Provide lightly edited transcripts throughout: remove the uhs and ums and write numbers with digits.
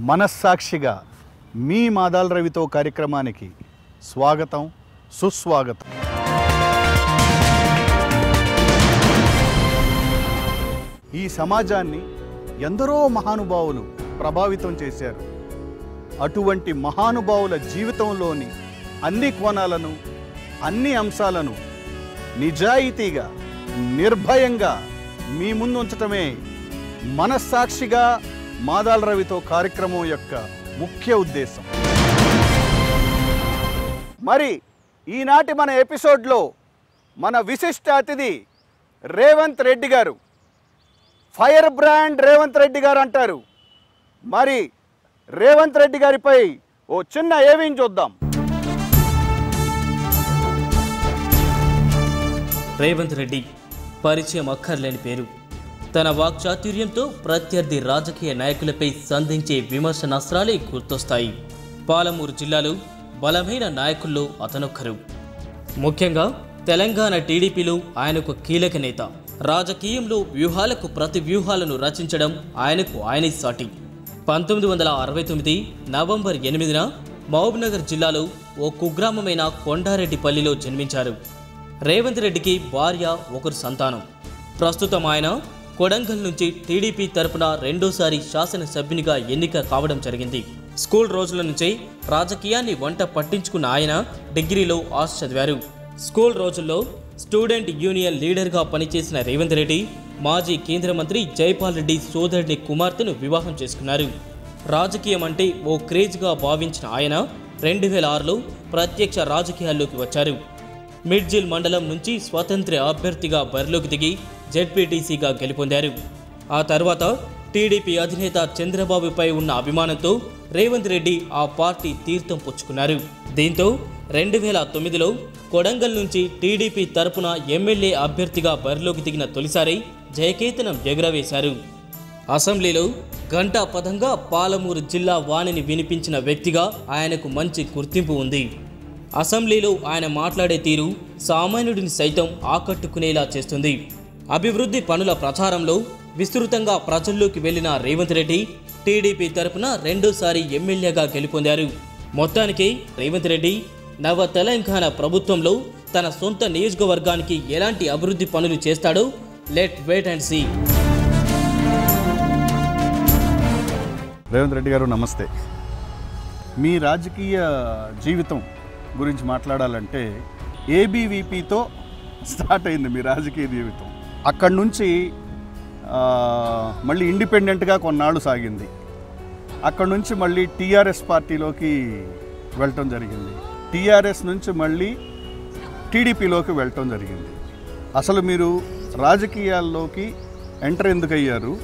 మనస్సాక్షిగా మీ మాదాల రవితో కార్యక్రమానికి స్వాగతం, సుస్వాగతం. ఈ సమాజాన్ని ఎందరో మహానుభావులు ప్రభావితం చేశారు. అటువంటి మహానుభావుల జీవితంలోని అన్ని కోణాలను, అన్ని అంశాలను నిజాయితీగా, నిర్భయంగా మీ ముందు ఉంచటమే మనస్సాక్షిగా మాదాల రవితో కార్యక్రమం యొక్క ముఖ్య ఉద్దేశం. మరి ఈనాటి మన ఎపిసోడ్లో మన విశిష్ట అతిథి రేవంత్ రెడ్డి గారు. ఫైర్ బ్రాండ్ రేవంత్ రెడ్డి గారు అంటారు. మరి రేవంత్ రెడ్డి గారిపై ఓ చిన్న ఏవిని చూద్దాం. రేవంత్ రెడ్డి పరిచయం అక్కర్లేని పేరు. తన వాక్చాతుర్యంతో ప్రత్యర్థి రాజకీయ నాయకులపై సంధించే విమర్శనాస్త్రాలే గుర్తొస్తాయి. పాలమూరు జిల్లాలో బలమైన నాయకుల్లో అతనొక్కరు. ముఖ్యంగా తెలంగాణ టీడీపీలో ఆయనకు కీలక నేత. రాజకీయంలో వ్యూహాలకు ప్రతి వ్యూహాలను రచించడం ఆయనే సాటి. 1969 నవంబర్ 8న మహబూబ్నగర్ జిల్లాలో ఓ కుగ్రామమైన కొండారెడ్డిపల్లిలో జన్మించారు. రేవంత్ రెడ్డికి భార్య, ఒకరు సంతానం. ప్రస్తుతం ఆయన కొడంగల్ నుంచి టీడీపీ తరపున రెండోసారి శాసనసభ్యునిగా ఎన్నిక కావడం జరిగింది. స్కూల్ రోజుల నుంచే రాజకీయాన్ని వంట పట్టించుకున్న ఆయన డిగ్రీలో ఆర్ట్స్ చదివారు. స్కూల్ రోజుల్లో స్టూడెంట్ యూనియన్ లీడర్గా పనిచేసిన రేవంత్ రెడ్డి మాజీ కేంద్ర మంత్రి జైపాల్ రెడ్డి సోదరుడి కుమార్తెను వివాహం చేసుకున్నారు. రాజకీయం అంటే ఓ క్రేజ్గా భావించిన ఆయన 2006లో ప్రత్యక్ష రాజకీయాల్లోకి వచ్చారు. మిడ్జిల్ మండలం నుంచి స్వతంత్ర అభ్యర్థిగా బరిలోకి దిగి జెడ్పీటీసీగా గెలుపొందారు. ఆ తర్వాత టీడీపీ అధినేత చంద్రబాబుపై ఉన్న అభిమానంతో రేవంత్ రెడ్డి ఆ పార్టీ తీర్థం పుచ్చుకున్నారు. దీంతో 2009లో కొడంగల్ నుంచి టీడీపీ తరపున ఎమ్మెల్యే అభ్యర్థిగా బరిలోకి దిగిన తొలిసారి జయకేతనం ఎగురవేశారు. అసెంబ్లీలో ఘంటాపథంగా పాలమూరు జిల్లా వాణిని వినిపించిన వ్యక్తిగా ఆయనకు మంచి గుర్తింపు ఉంది. అసెంబ్లీలో ఆయన మాట్లాడే తీరు సామాన్యుడిని సైతం ఆకట్టుకునేలా చేస్తుంది. అభివృద్ధి పనుల ప్రచారంలో విస్తృతంగా ప్రజల్లోకి వెళ్లిన రేవంత్ రెడ్డి టీడీపీ తరపున రెండోసారి ఎమ్మెల్యేగా గెలుపొందారు. మొత్తానికి రేవంత్ రెడ్డి నవ తెలంగాణ ప్రభుత్వంలో తన సొంత నియోజకవర్గానికి ఎలాంటి అభివృద్ధి పనులు చేస్తాడో let wait and see. Revanth Reddy garu నమస్తే. మీ రాజకీయ జీవితం గురించి మాట్లాడాలంటే ఏబీవీపీతో స్టార్ట్ అయింది మీ రాజకీయ జీవితం. అక్కడి నుంచి మళ్ళీ ఇండిపెండెంట్గా కొన్నాళ్ళు సాగింది. అక్కడి నుంచి మళ్ళీ టీఆర్ఎస్ పార్టీలోకి వెళ్ళటం జరిగింది. టీఆర్ఎస్ నుంచి మళ్ళీ టీడీపీలోకి వెళ్ళటం జరిగింది. అసలు మీరు రాజకీయాల్లోకి ఎంటర్ ఎందుకు అయ్యారు?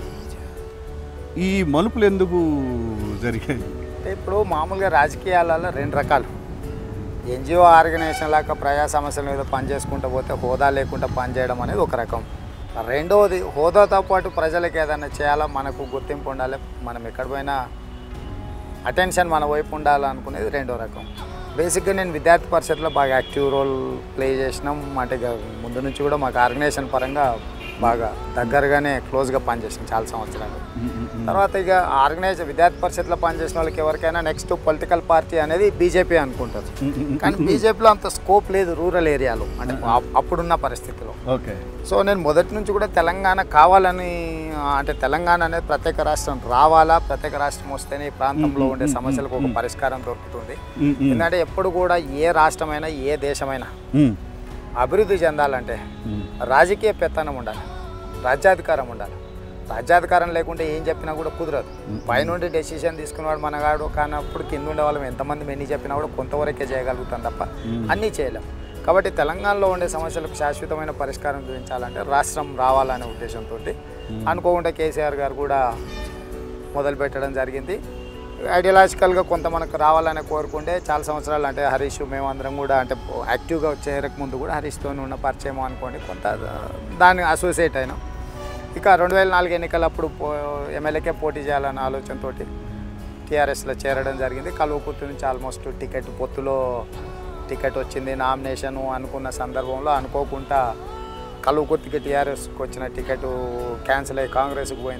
ఈ మలుపులు ఎందుకు జరిగాయి? ఇప్పుడు మామూలుగా రాజకీయాలలో రెండు రకాలు. ఎన్జిఓ ఆర్గనైజేషన్ లాగా ప్రజా సమస్యల మీద పనిచేసుకుంటూ పోతే హోదా లేకుండా పనిచేయడం అనేది ఒక రకం. రెండవది, హోదాతో పాటు ప్రజలకు ఏదైనా చేయాలా, మనకు గుర్తింపు ఉండాలి, మనం ఎక్కడ పోయినా అటెన్షన్ మన వైపు ఉండాలనుకునేది రెండో రకం. బేసిక్గా నేను విద్యార్థి పరిషత్లో బాగా యాక్టివ్ రోల్ ప్లే చేసినాం. అంటే ముందు నుంచి కూడా మాకు ఆర్గనైజేషన్ పరంగా బాగా దగ్గరగానే క్లోజ్గా పనిచేసాం చాలా సంవత్సరాలు. తర్వాత ఇక విద్యార్థి పరిషత్లో పనిచేసిన వాళ్ళకి ఎవరికైనా నెక్స్ట్ పొలిటికల్ పార్టీ అనేది బీజేపీ అనుకుంటారు. కానీ బీజేపీలో అంత స్కోప్ లేదు రూరల్ ఏరియాలో, అంటే అప్పుడున్న పరిస్థితిలో. ఓకే. సో నేను మొదటి నుంచి కూడా తెలంగాణ కావాలని, అంటే తెలంగాణ అనేది ప్రత్యేక రాష్ట్రం రావాలా, ప్రత్యేక రాష్ట్రం వస్తేనే ఈ ప్రాంతంలో ఉండే సమస్యలకు ఒక పరిష్కారం దొరుకుతుంది. ఎందుకంటే ఎప్పుడు కూడా ఏ రాష్ట్రమైనా ఏ దేశమైనా అభివృద్ధి చెందాలంటే రాజకీయ పెత్తనం ఉండాలి, రాజ్యాధికారం ఉండాలి. రాజ్యాధికారం లేకుంటే ఏం చెప్పినా కూడా కుదరదు. పైనుండి డెసిషన్ తీసుకునేవాడు మనగాడు కానప్పుడు కింద ఉండే వాళ్ళం ఎంతమంది ఎన్ని చెప్పినా కూడా కొంతవరకే చేయగలుగుతాం తప్ప అన్నీ చేయలేం. కాబట్టి తెలంగాణలో ఉండే సమస్యలకు శాశ్వతమైన పరిష్కారం చూపించాలంటే రాష్ట్రం రావాలనే ఉద్దేశంతో అనుకోకుండా కేసీఆర్ గారు కూడా మొదలుపెట్టడం జరిగింది. ఐడియాలజికల్గా కొంత మనకు రావాలని కోరుకుంటే చాలా సంవత్సరాలు, అంటే హరీష్ మేమందరం కూడా అంటే యాక్టివ్గా చేరకముందు కూడా హరీష్తో ఉన్న పరిచయం అనుకోండి, కొంత దాన్ని అసోసియేట్ అయినాం. ఇక 2004 ఎన్నికలప్పుడు ఎమ్మెల్యేకే పోటీ చేయాలన్న ఆలోచనతో టీఆర్ఎస్లో చేరడం జరిగింది. కల్వకుర్తి నుంచి ఆల్మోస్ట్ పొత్తులో టికెట్ వచ్చింది. నామినేషను అనుకున్న సందర్భంలో అనుకోకుండా కల్వకుర్తికి టీఆర్ఎస్కి వచ్చిన టికెట్ క్యాన్సిల్ అయ్యి కాంగ్రెస్కి పోయింది.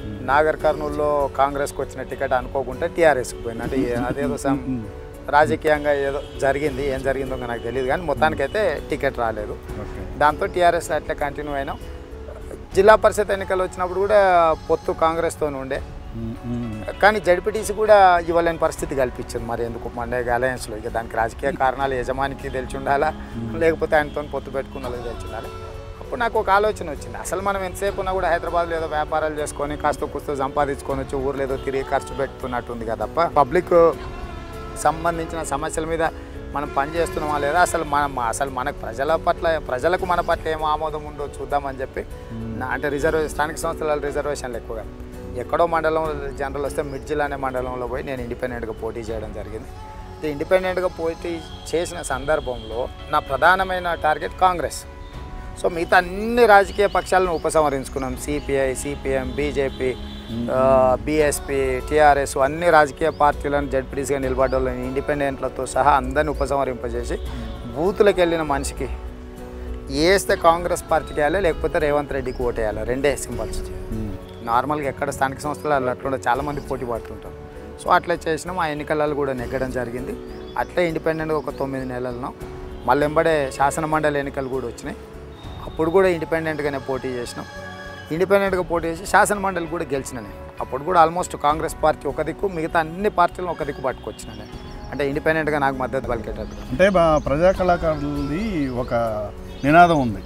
నాగర్ కర్నూలులో కాంగ్రెస్కి వచ్చిన టికెట్ అనుకోకుంటే టీఆర్ఎస్కి పోయింది. అంటే అదేదో రాజకీయంగా ఏదో జరిగింది, ఏం జరిగిందో నాకు తెలియదు, కానీ మొత్తానికైతే టికెట్ రాలేదు. దాంతో టీఆర్ఎస్ అట్లా కంటిన్యూ అయినాం. జిల్లా పరిషత్ ఎన్నికలు వచ్చినప్పుడు కూడా పొత్తు కాంగ్రెస్తో ఉండే, కానీ జడ్పీటీసీ కూడా ఇవ్వలేని పరిస్థితి కల్పించింది. మరి ఎందుకు మండే అలయన్స్లో ఇక దానికి రాజకీయ కారణాలు యజమానికి తెలిసి ఉండాలా, లేకపోతే ఆయనతో పొత్తు పెట్టుకున్న వాళ్ళకి తెలిసి ఉండాలి. అప్పుడు నాకు ఒక ఆలోచన వచ్చింది, అసలు మనం ఎంతసేపు ఉన్నా కూడా హైదరాబాద్లో ఏదో వ్యాపారాలు చేసుకొని కాస్త కూస్తో సంపాదించుకొని వచ్చి ఊర్లో ఏదో తిరిగి ఖర్చు పెట్టుకున్నట్టుంది కదా తప్ప పబ్లిక్ సంబంధించిన సమస్యల మీద మనం పని చేస్తున్నామా లేదా, అసలు మనకు ప్రజలకు మన పట్ల ఏం ఆమోదం ఉందో చూద్దామని చెప్పి అంటే స్థానిక సంస్థల రిజర్వేషన్లు ఎక్కువగా ఎక్కడో మండలం జనరల్ వస్తే మిడ్జిల్ అనే మండలంలో పోయి నేను ఇండిపెండెంట్గా పోటీ చేయడం జరిగింది. ఇండిపెండెంట్గా పోటీ చేసిన సందర్భంలో నా ప్రధానమైన టార్గెట్ కాంగ్రెస్. సో మిగతా అన్ని రాజకీయ పక్షాలను ఉపసంహరించుకున్నాం. CPI, CPM, BJP, BSP, TRS అన్ని రాజకీయ పార్టీలను జడ్పీటీసీగా నిలబడ్డ వాళ్ళని ఇండిపెండెంట్లతో సహా అందరినీ ఉపసంహరింపజేసి బూతులకు వెళ్ళిన మనిషికి వేస్తే కాంగ్రెస్ పార్టీకి వేయాలి, లేకపోతే రేవంత్ రెడ్డికి ఓటేయాలి, రెండే సింబల్స్. నార్మల్గా ఎక్కడ స్థానిక సంస్థలు అట్లా చాలామంది పోటీ పడుతుంటారు. సో అట్లా చేసినాం. ఆ ఎన్నికలలో కూడా నెగ్గడం జరిగింది. అట్లే ఇండిపెండెంట్గా ఒక 9 నెలలను మళ్ళీ వెంబడే శాసనమండలి ఎన్నికలు కూడా వచ్చినాయి. అప్పుడు కూడా ఇండిపెండెంట్గానే పోటీ చేసినాం. ఇండిపెండెంట్గా పోటీ చేసి శాసనమండలి కూడా గెలిచిన నేను. అప్పుడు కూడా ఆల్మోస్ట్ కాంగ్రెస్ పార్టీ ఒక దిక్కు, మిగతా అన్ని పార్టీలను ఒక దిక్కు పట్టుకొచ్చిన నేను. అంటే ఇండిపెండెంట్గా నాకు మద్దతు పలికేటట్టు. అంటే మా ప్రజా కళాకారులది ఒక నినాదం ఉంది,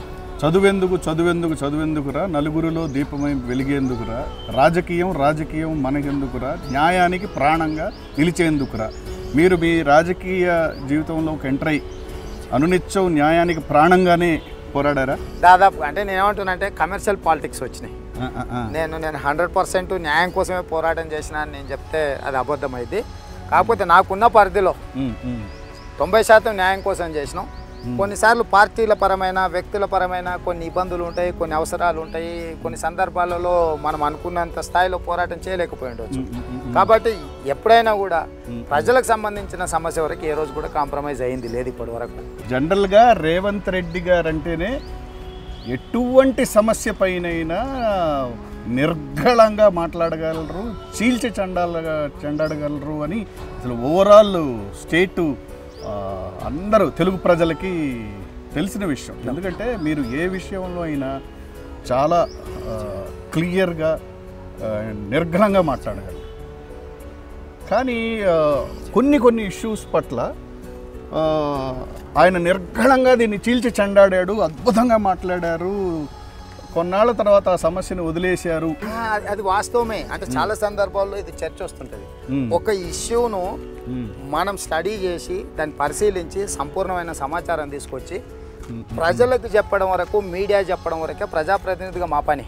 చదువెందుకురా, నలుగురిలో దీపమై వెలిగేందుకురా, రాజకీయం మనకెందుకురా, న్యాయానికి ప్రాణంగా నిలిచేందుకురా. మీరు మీ రాజకీయ జీవితంలోకి ఎంటర్ అయ్యి అనునిత్యం న్యాయానికి ప్రాణంగానే పోరాడారా? దాదాపు అంటే నేను ఏమంటున్నానంటే కమర్షియల్ పాలిటిక్స్ వచ్చినాయి. నేను 100% న్యాయం కోసమే పోరాటం చేసిన అని నేను చెప్తే అది అబద్ధమైంది. కాకపోతే నాకున్న పరిధిలో 90% న్యాయం కోసం చేసినాం. కొన్నిసార్లు పార్టీల పరమైన, వ్యక్తుల పరమైన కొన్ని ఇబ్బందులు ఉంటాయి, కొన్ని అవసరాలు ఉంటాయి, కొన్ని సందర్భాలలో మనం అనుకున్నంత స్థాయిలో పోరాటం చేయలేకపోయి ఉండవచ్చు. కాబట్టి ఎప్పుడైనా కూడా ప్రజలకు సంబంధించిన సమస్య వరకు ఏ రోజు కూడా కాంప్రమైజ్ అయింది లేదు ఇప్పటి వరకు. జనరల్గా రేవంత్ రెడ్డి గారు అంటేనే ఎటువంటి సమస్య పైనైనా నిర్ఘళంగా మాట్లాడగలరు, చెండాడగలరు అని అసలు ఓవరాల్ స్టేటు అందరూ తెలుగు ప్రజలకి తెలిసిన విషయం. ఎందుకంటే మీరు ఏ విషయంలో అయినా చాలా క్లియర్గా నిర్ఘలంగా మాట్లాడగలరు. కానీ కొన్ని ఇష్యూస్ పట్ల ఆయన నిర్ఘలంగా దీన్ని చెండాడాడు, అద్భుతంగా మాట్లాడారు, కొన్నాళ్ళ తర్వాత ఆ సమస్యను వదిలేశారు. అది వాస్తవమే. అంటే చాలా సందర్భాల్లో ఇది చర్చ వస్తుంటుంది. ఒక ఇష్యూను మనం స్టడీ చేసి దాన్ని పరిశీలించి సంపూర్ణమైన సమాచారం తీసుకొచ్చి ప్రజలకు చెప్పడం వరకు, మీడియా చెప్పడం వరకే ప్రజాప్రతినిధిగా మా పని.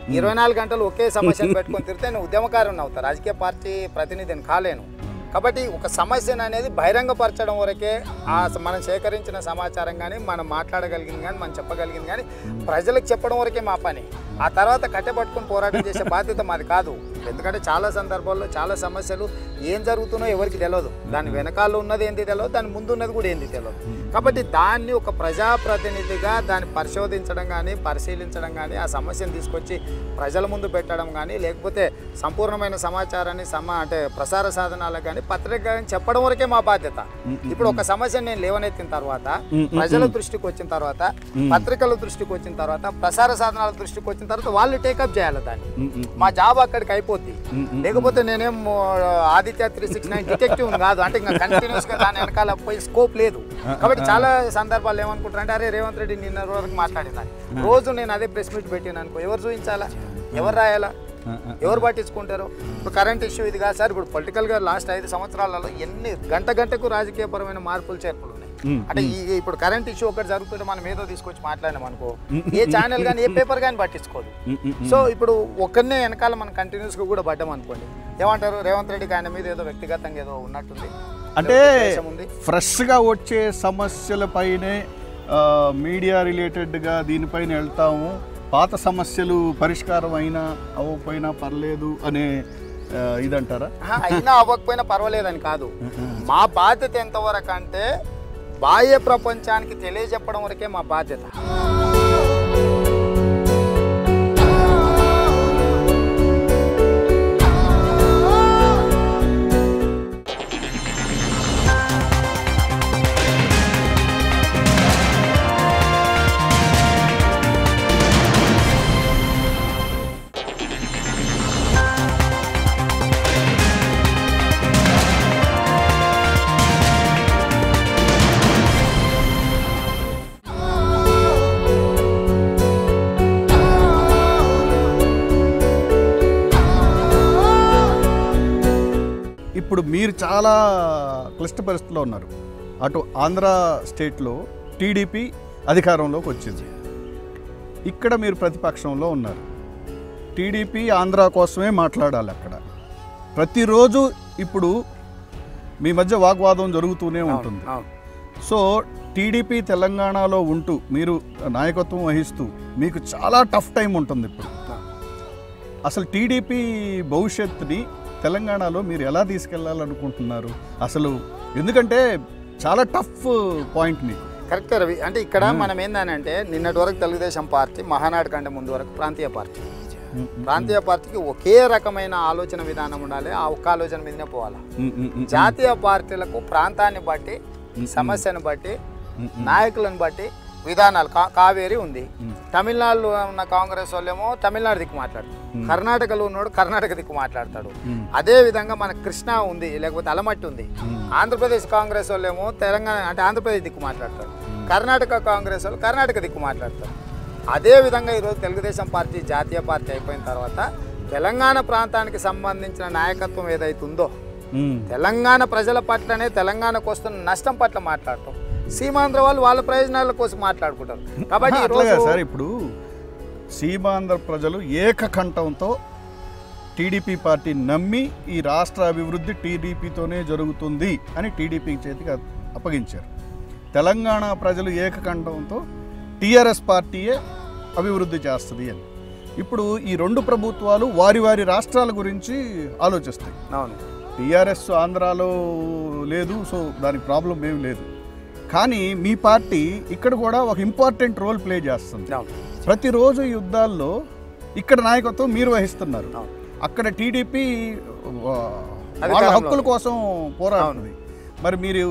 24 గంటలు ఒకే సమస్యను పెట్టుకొని తిరిగితే నేను ఉద్యమకారుని అవుతా, రాజకీయ పార్టీ ప్రతినిధిని కాలేను. కాబట్టి ఒక సమస్యను అనేది బహిరంగపరచడం వరకే మనం సేకరించిన సమాచారం కానీ, మనం మాట్లాడగలిగింది కానీ, మనం చెప్పగలిగింది కానీ ప్రజలకు చెప్పడం వరకే మా పని. ఆ తర్వాత కట్టెపట్టుకుని పోరాటం చేసే బాధ్యత మాది కాదు. ఎందుకంటే చాలా సందర్భాల్లో చాలా సమస్యలు ఏం జరుగుతుందో ఎవరికి తెలియదు, దాని వెనకాల ఉన్నది ఏంటి తెలియదు, దాని ముందు ఉన్నది కూడా ఏంటి తెలియదు. కాబట్టి దాన్ని ఒక ప్రజాప్రతినిధిగా దాన్ని పరిశోధించడం కానీ, పరిశీలించడం కానీ, ఆ సమస్యను తీసుకొచ్చి ప్రజల ముందు పెట్టడం కానీ, లేకపోతే సంపూర్ణమైన సమాచారాన్ని అంటే ప్రసార సాధనాలకు కానీ, పత్రిక కానీ చెప్పడం వరకే మా బాధ్యత. ఇప్పుడు ఒక సమస్యను నేను లేవనెత్తిన తర్వాత, ప్రజల దృష్టికి వచ్చిన తర్వాత, పత్రికల దృష్టికి వచ్చిన తర్వాత, ప్రసార సాధనాల దృష్టికి వచ్చిన తర్వాత వాళ్ళు టేకప్ చేయాలి దాన్ని. మా జాబ్ అక్కడికి అయిపోద్ది. లేకపోతే నేనేం ఆదిత్య 369 డిటెక్టివ్ కాదు, అంటే ఇంకా కంటిన్యూస్ గా దాని వెనకాల పోయి స్కోప్ లేదు. కాబట్టి చాలా సందర్భాలు ఏమనుకుంటారు అంటే, అరే రేవంత్ రెడ్డి నిన్న వరకు మాట్లాడేదాన్ని, రోజు నేను అదే ప్రెస్ మీట్ పెట్టాను అనుకో, ఎవరు చూపించాలా, ఎవరు రాయాలా, ఎవరు పట్టించుకుంటారు? ఇప్పుడు కరెంట్ ఇష్యూ ఇది కాదు సార్. ఇప్పుడు పొలిటికల్గా లాస్ట్ 5 సంవత్సరాలలో ఎన్ని గంటకు రాజకీయపరమైన మార్పులు చేర్పులు ఉన్నాయి. అంటే ఇప్పుడు కరెంట్ ఇష్యూ ఒకటి జరుగుతుంటే మనం ఏదో తీసుకొచ్చి మాట్లాడినాం అనుకో, ఏ ఛానల్ కానీ, ఏ పేపర్ కానీ పట్టించుకోదు. సో ఇప్పుడు ఒక్కరినే వెనకాల మనం కంటిన్యూస్గా కూడా పడ్డాం అనుకోండి, ఏమంటారు, రేవంత్ రెడ్డికి ఆయన మీద ఏదో వ్యక్తిగతంగా ఏదో ఉన్నట్టుంది. అంటే ఫ్రెష్గా వచ్చే సమస్యలపైనే మీడియా రిలేటెడ్గా దీనిపైన వెళ్తాము, పాత సమస్యలు పరిష్కారం అయినా అవ్వకపోయినా పర్లేదు అనే ఇదంటారా? అయినా అవ్వకపోయినా పర్వాలేదని కాదు. మా బాధ్యత ఎంతవరకు అంటే బాహ్య ప్రపంచానికి తెలియజెప్పడం వరకే మా బాధ్యత. మీరు చాలా క్లిష్ట పరిస్థితుల్లో ఉన్నారు. అటు ఆంధ్ర స్టేట్లో టీడీపీ అధికారంలోకి వచ్చింది, ఇక్కడ మీరు ప్రతిపక్షంలో ఉన్నారు. టీడీపీ ఆంధ్ర కోసమే మాట్లాడాలి. అక్కడ ప్రతిరోజు ఇప్పుడు మీ మధ్య వాగ్వాదం జరుగుతూనే ఉంటుంది. సో టీడీపీ తెలంగాణలో ఉంటూ మీరు నాయకత్వం వహిస్తూ మీకు చాలా టఫ్ టైం ఉంటుంది ఇప్పుడు. అసలు టీడీపీ భవిష్యత్తుని తెలంగాణలో మీరు ఎలా తీసుకెళ్లాలనుకుంటున్నారు అసలు? ఎందుకంటే చాలా టఫ్ పాయింట్ మీకు. కరెక్ట్ రవి. అంటే ఇక్కడ మనం ఏందనంటే నిన్నటి వరకు తెలుగుదేశం పార్టీ మహానాడు కంటే ముందు వరకు ప్రాంతీయ పార్టీ. ప్రాంతీయ పార్టీకి ఒకే రకమైన ఆలోచన విధానం ఉండాలి, ఆ ఒక్క ఆలోచన మీదనే పోవాలి. జాతీయ పార్టీలకు ప్రాంతాన్ని బట్టి, సమస్యను బట్టి, నాయకులను బట్టి విధానాలు. కావేరీ ఉంది, తమిళనాడులో ఉన్న కాంగ్రెస్ వాళ్ళేమో తమిళనాడు దిక్కు మాట్లాడతారు, కర్ణాటకలో ఉన్నోడు కర్ణాటక దిక్కు మాట్లాడతాడు. అదే విధంగా మన కృష్ణా ఉంది, లేకపోతే అలమట్టి ఉంది. ఆంధ్రప్రదేశ్ కాంగ్రెస్ వాళ్ళేమో తెలంగాణ అంటే ఆంధ్రప్రదేశ్ దిక్కు మాట్లాడతారు, కర్ణాటక కాంగ్రెస్ వాళ్ళు కర్ణాటక దిక్కు మాట్లాడతారు. అదేవిధంగా ఈరోజు తెలుగుదేశం పార్టీ జాతీయ పార్టీ అయిపోయిన తర్వాత తెలంగాణ ప్రాంతానికి సంబంధించిన నాయకత్వం ఏదైతుందో, తెలంగాణ ప్రజల పట్లనే తెలంగాణకు వస్తున్న నష్టం పట్ల మాట్లాడటం, సీమాంధ్ర వాళ్ళు వాళ్ళ ప్రయోజనాల కోసం మాట్లాడుకుంటారు. కాబట్టి సార్ ఇప్పుడు సీమాంధ్ర ప్రజలు ఏకకంఠంతో టీడీపీ పార్టీ నమ్మి ఈ రాష్ట్ర అభివృద్ధి టీడీపీతోనే జరుగుతుంది అని టీడీపీ చేతికి అప్పగించారు. తెలంగాణ ప్రజలు ఏకకంఠంతో టీఆర్ఎస్ పార్టీయే అభివృద్ధి చేస్తుంది అని. ఇప్పుడు ఈ రెండు ప్రభుత్వాలు వారి వారి రాష్ట్రాల గురించి ఆలోచిస్తాయి. అవును, టీఆర్ఎస్ ఆంధ్రాలో లేదు, సో దానికి ప్రాబ్లం ఏమి లేదు. కానీ మీ పార్టీ ఇక్కడ కూడా ఒక ఇంపార్టెంట్ రోల్ ప్లే చేస్తుంది. ప్రతిరోజు యుద్ధాల్లో ఇక్కడ నాయకత్వం మీరు వహిస్తున్నారు, అక్కడ టీడీపీ వాళ్ళ హక్కుల కోసం పోరాడుతుంది. మరి మీరు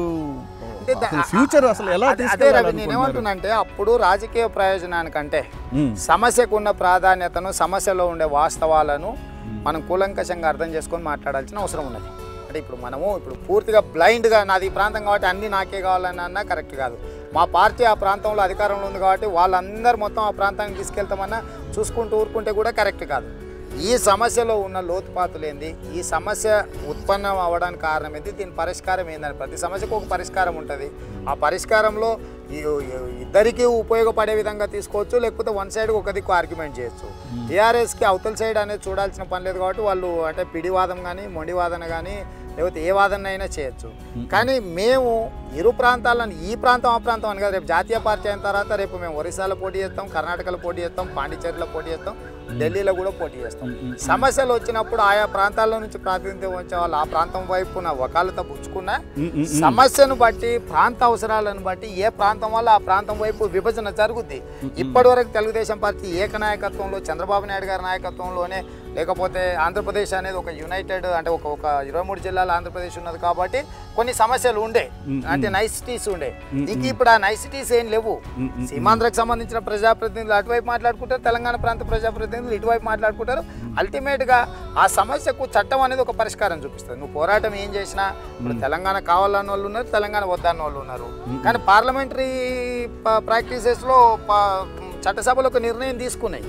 ఫ్యూచర్ అసలు ఎలా? అదే రవి, నేనేమంటున్నానంటే అప్పుడు రాజకీయ ప్రయోజనానికంటే సమస్యకు ఉన్న ప్రాధాన్యతను, సమస్యలో ఉండే వాస్తవాలను మనం కూలంకషంగా అర్థం చేసుకొని మాట్లాడాల్సిన అవసరం ఉన్నది. అంటే ఇప్పుడు పూర్తిగా బ్లైండ్గా నాది ఈ ప్రాంతం కాబట్టి అన్నీ నాకే కావాలని అన్నా కరెక్ట్ కాదు. మా పార్టీ ఆ ప్రాంతంలో అధికారంలో ఉంది కాబట్టి వాళ్ళందరూ మొత్తం ఆ ప్రాంతానికి తీసుకెళ్తామన్నా చూసుకుంటూ ఊరుకుంటే కూడా కరెక్ట్ కాదు. ఈ సమస్యలో ఉన్న లోతుపాతులు ఏంది, ఈ సమస్య ఉత్పన్నం అవ్వడానికి కారణం ఏంది, దీని పరిష్కారం ఏందని ప్రతి సమస్యకు ఒక పరిష్కారం ఉంటుంది. ఆ పరిష్కారంలో ఇద్దరికీ ఉపయోగపడే విధంగా తీసుకోవచ్చు, లేకపోతే వన్ సైడ్ ఒక దిక్కు ఆర్గ్యుమెంట్ చేయొచ్చు. టీఆర్ఎస్కి అవతల సైడ్ అనేది చూడాల్సిన పని లేదు కాబట్టి వాళ్ళు అంటే పిడివాదం కానీ మొండివాదన కానీ లేకపోతే ఏ వాదన అయినా చేయొచ్చు. కానీ మేము ఇరు ప్రాంతాలను ఈ ప్రాంతం ఆ ప్రాంతం అని కాదు, రేపు జాతీయ పార్టీ అయిన తర్వాత రేపు మేము ఒరిస్సాలో పోటీ చేస్తాం, కర్ణాటకలో పోటీ చేస్తాం, పాండిచేరిలో పోటీ చేస్తాం, ఢిల్లీలో కూడా పోటీ చేస్తాం. సమస్యలు వచ్చినప్పుడు ఆయా ప్రాంతాల్లో నుంచి ప్రాతినిధ్యం వచ్చే వాళ్ళు ఆ ప్రాంతం వైపున వకాలత పుచ్చుకున్న సమస్యను బట్టి, ప్రాంత అవసరాలను బట్టి ఏ ప్రాంతం వల్ల ఆ ప్రాంతం వైపు విభజన జరుగుద్ది. ఇప్పటివరకు తెలుగుదేశం పార్టీ ఏకనాయకత్వంలో చంద్రబాబు నాయుడు గారి నాయకత్వంలోనే, లేకపోతే ఆంధ్రప్రదేశ్ అనేది ఒక యునైటెడ్ అంటే ఒక 23 జిల్లాలు ఆంధ్రప్రదేశ్ ఉన్నది కాబట్టి కొన్ని సమస్యలు ఉండే, అంటే నైసిటీస్ ఉండే. ఇంక ఇప్పుడు ఆ నైసిటీస్ ఏం లేవు. సీమాంధ్రకు సంబంధించిన ప్రజాప్రతినిధులు అటువైపు మాట్లాడుకుంటారు, తెలంగాణ ప్రాంత ప్రజాప్రతినిధులు ఇటువైపు మాట్లాడుకుంటారు. అల్టిమేట్గా ఆ సమస్యకు చట్టం అనేది ఒక పరిష్కారం చూపిస్తుంది. నువ్వు పోరాటం ఏం చేసినా ఇప్పుడు తెలంగాణ కావాలన్న వాళ్ళు ఉన్నారు, తెలంగాణ వద్దన్న వాళ్ళు ఉన్నారు. కానీ పార్లమెంటరీ ప్రాక్టీసెస్లో చట్టసభలో ఒక నిర్ణయం తీసుకున్నాయి,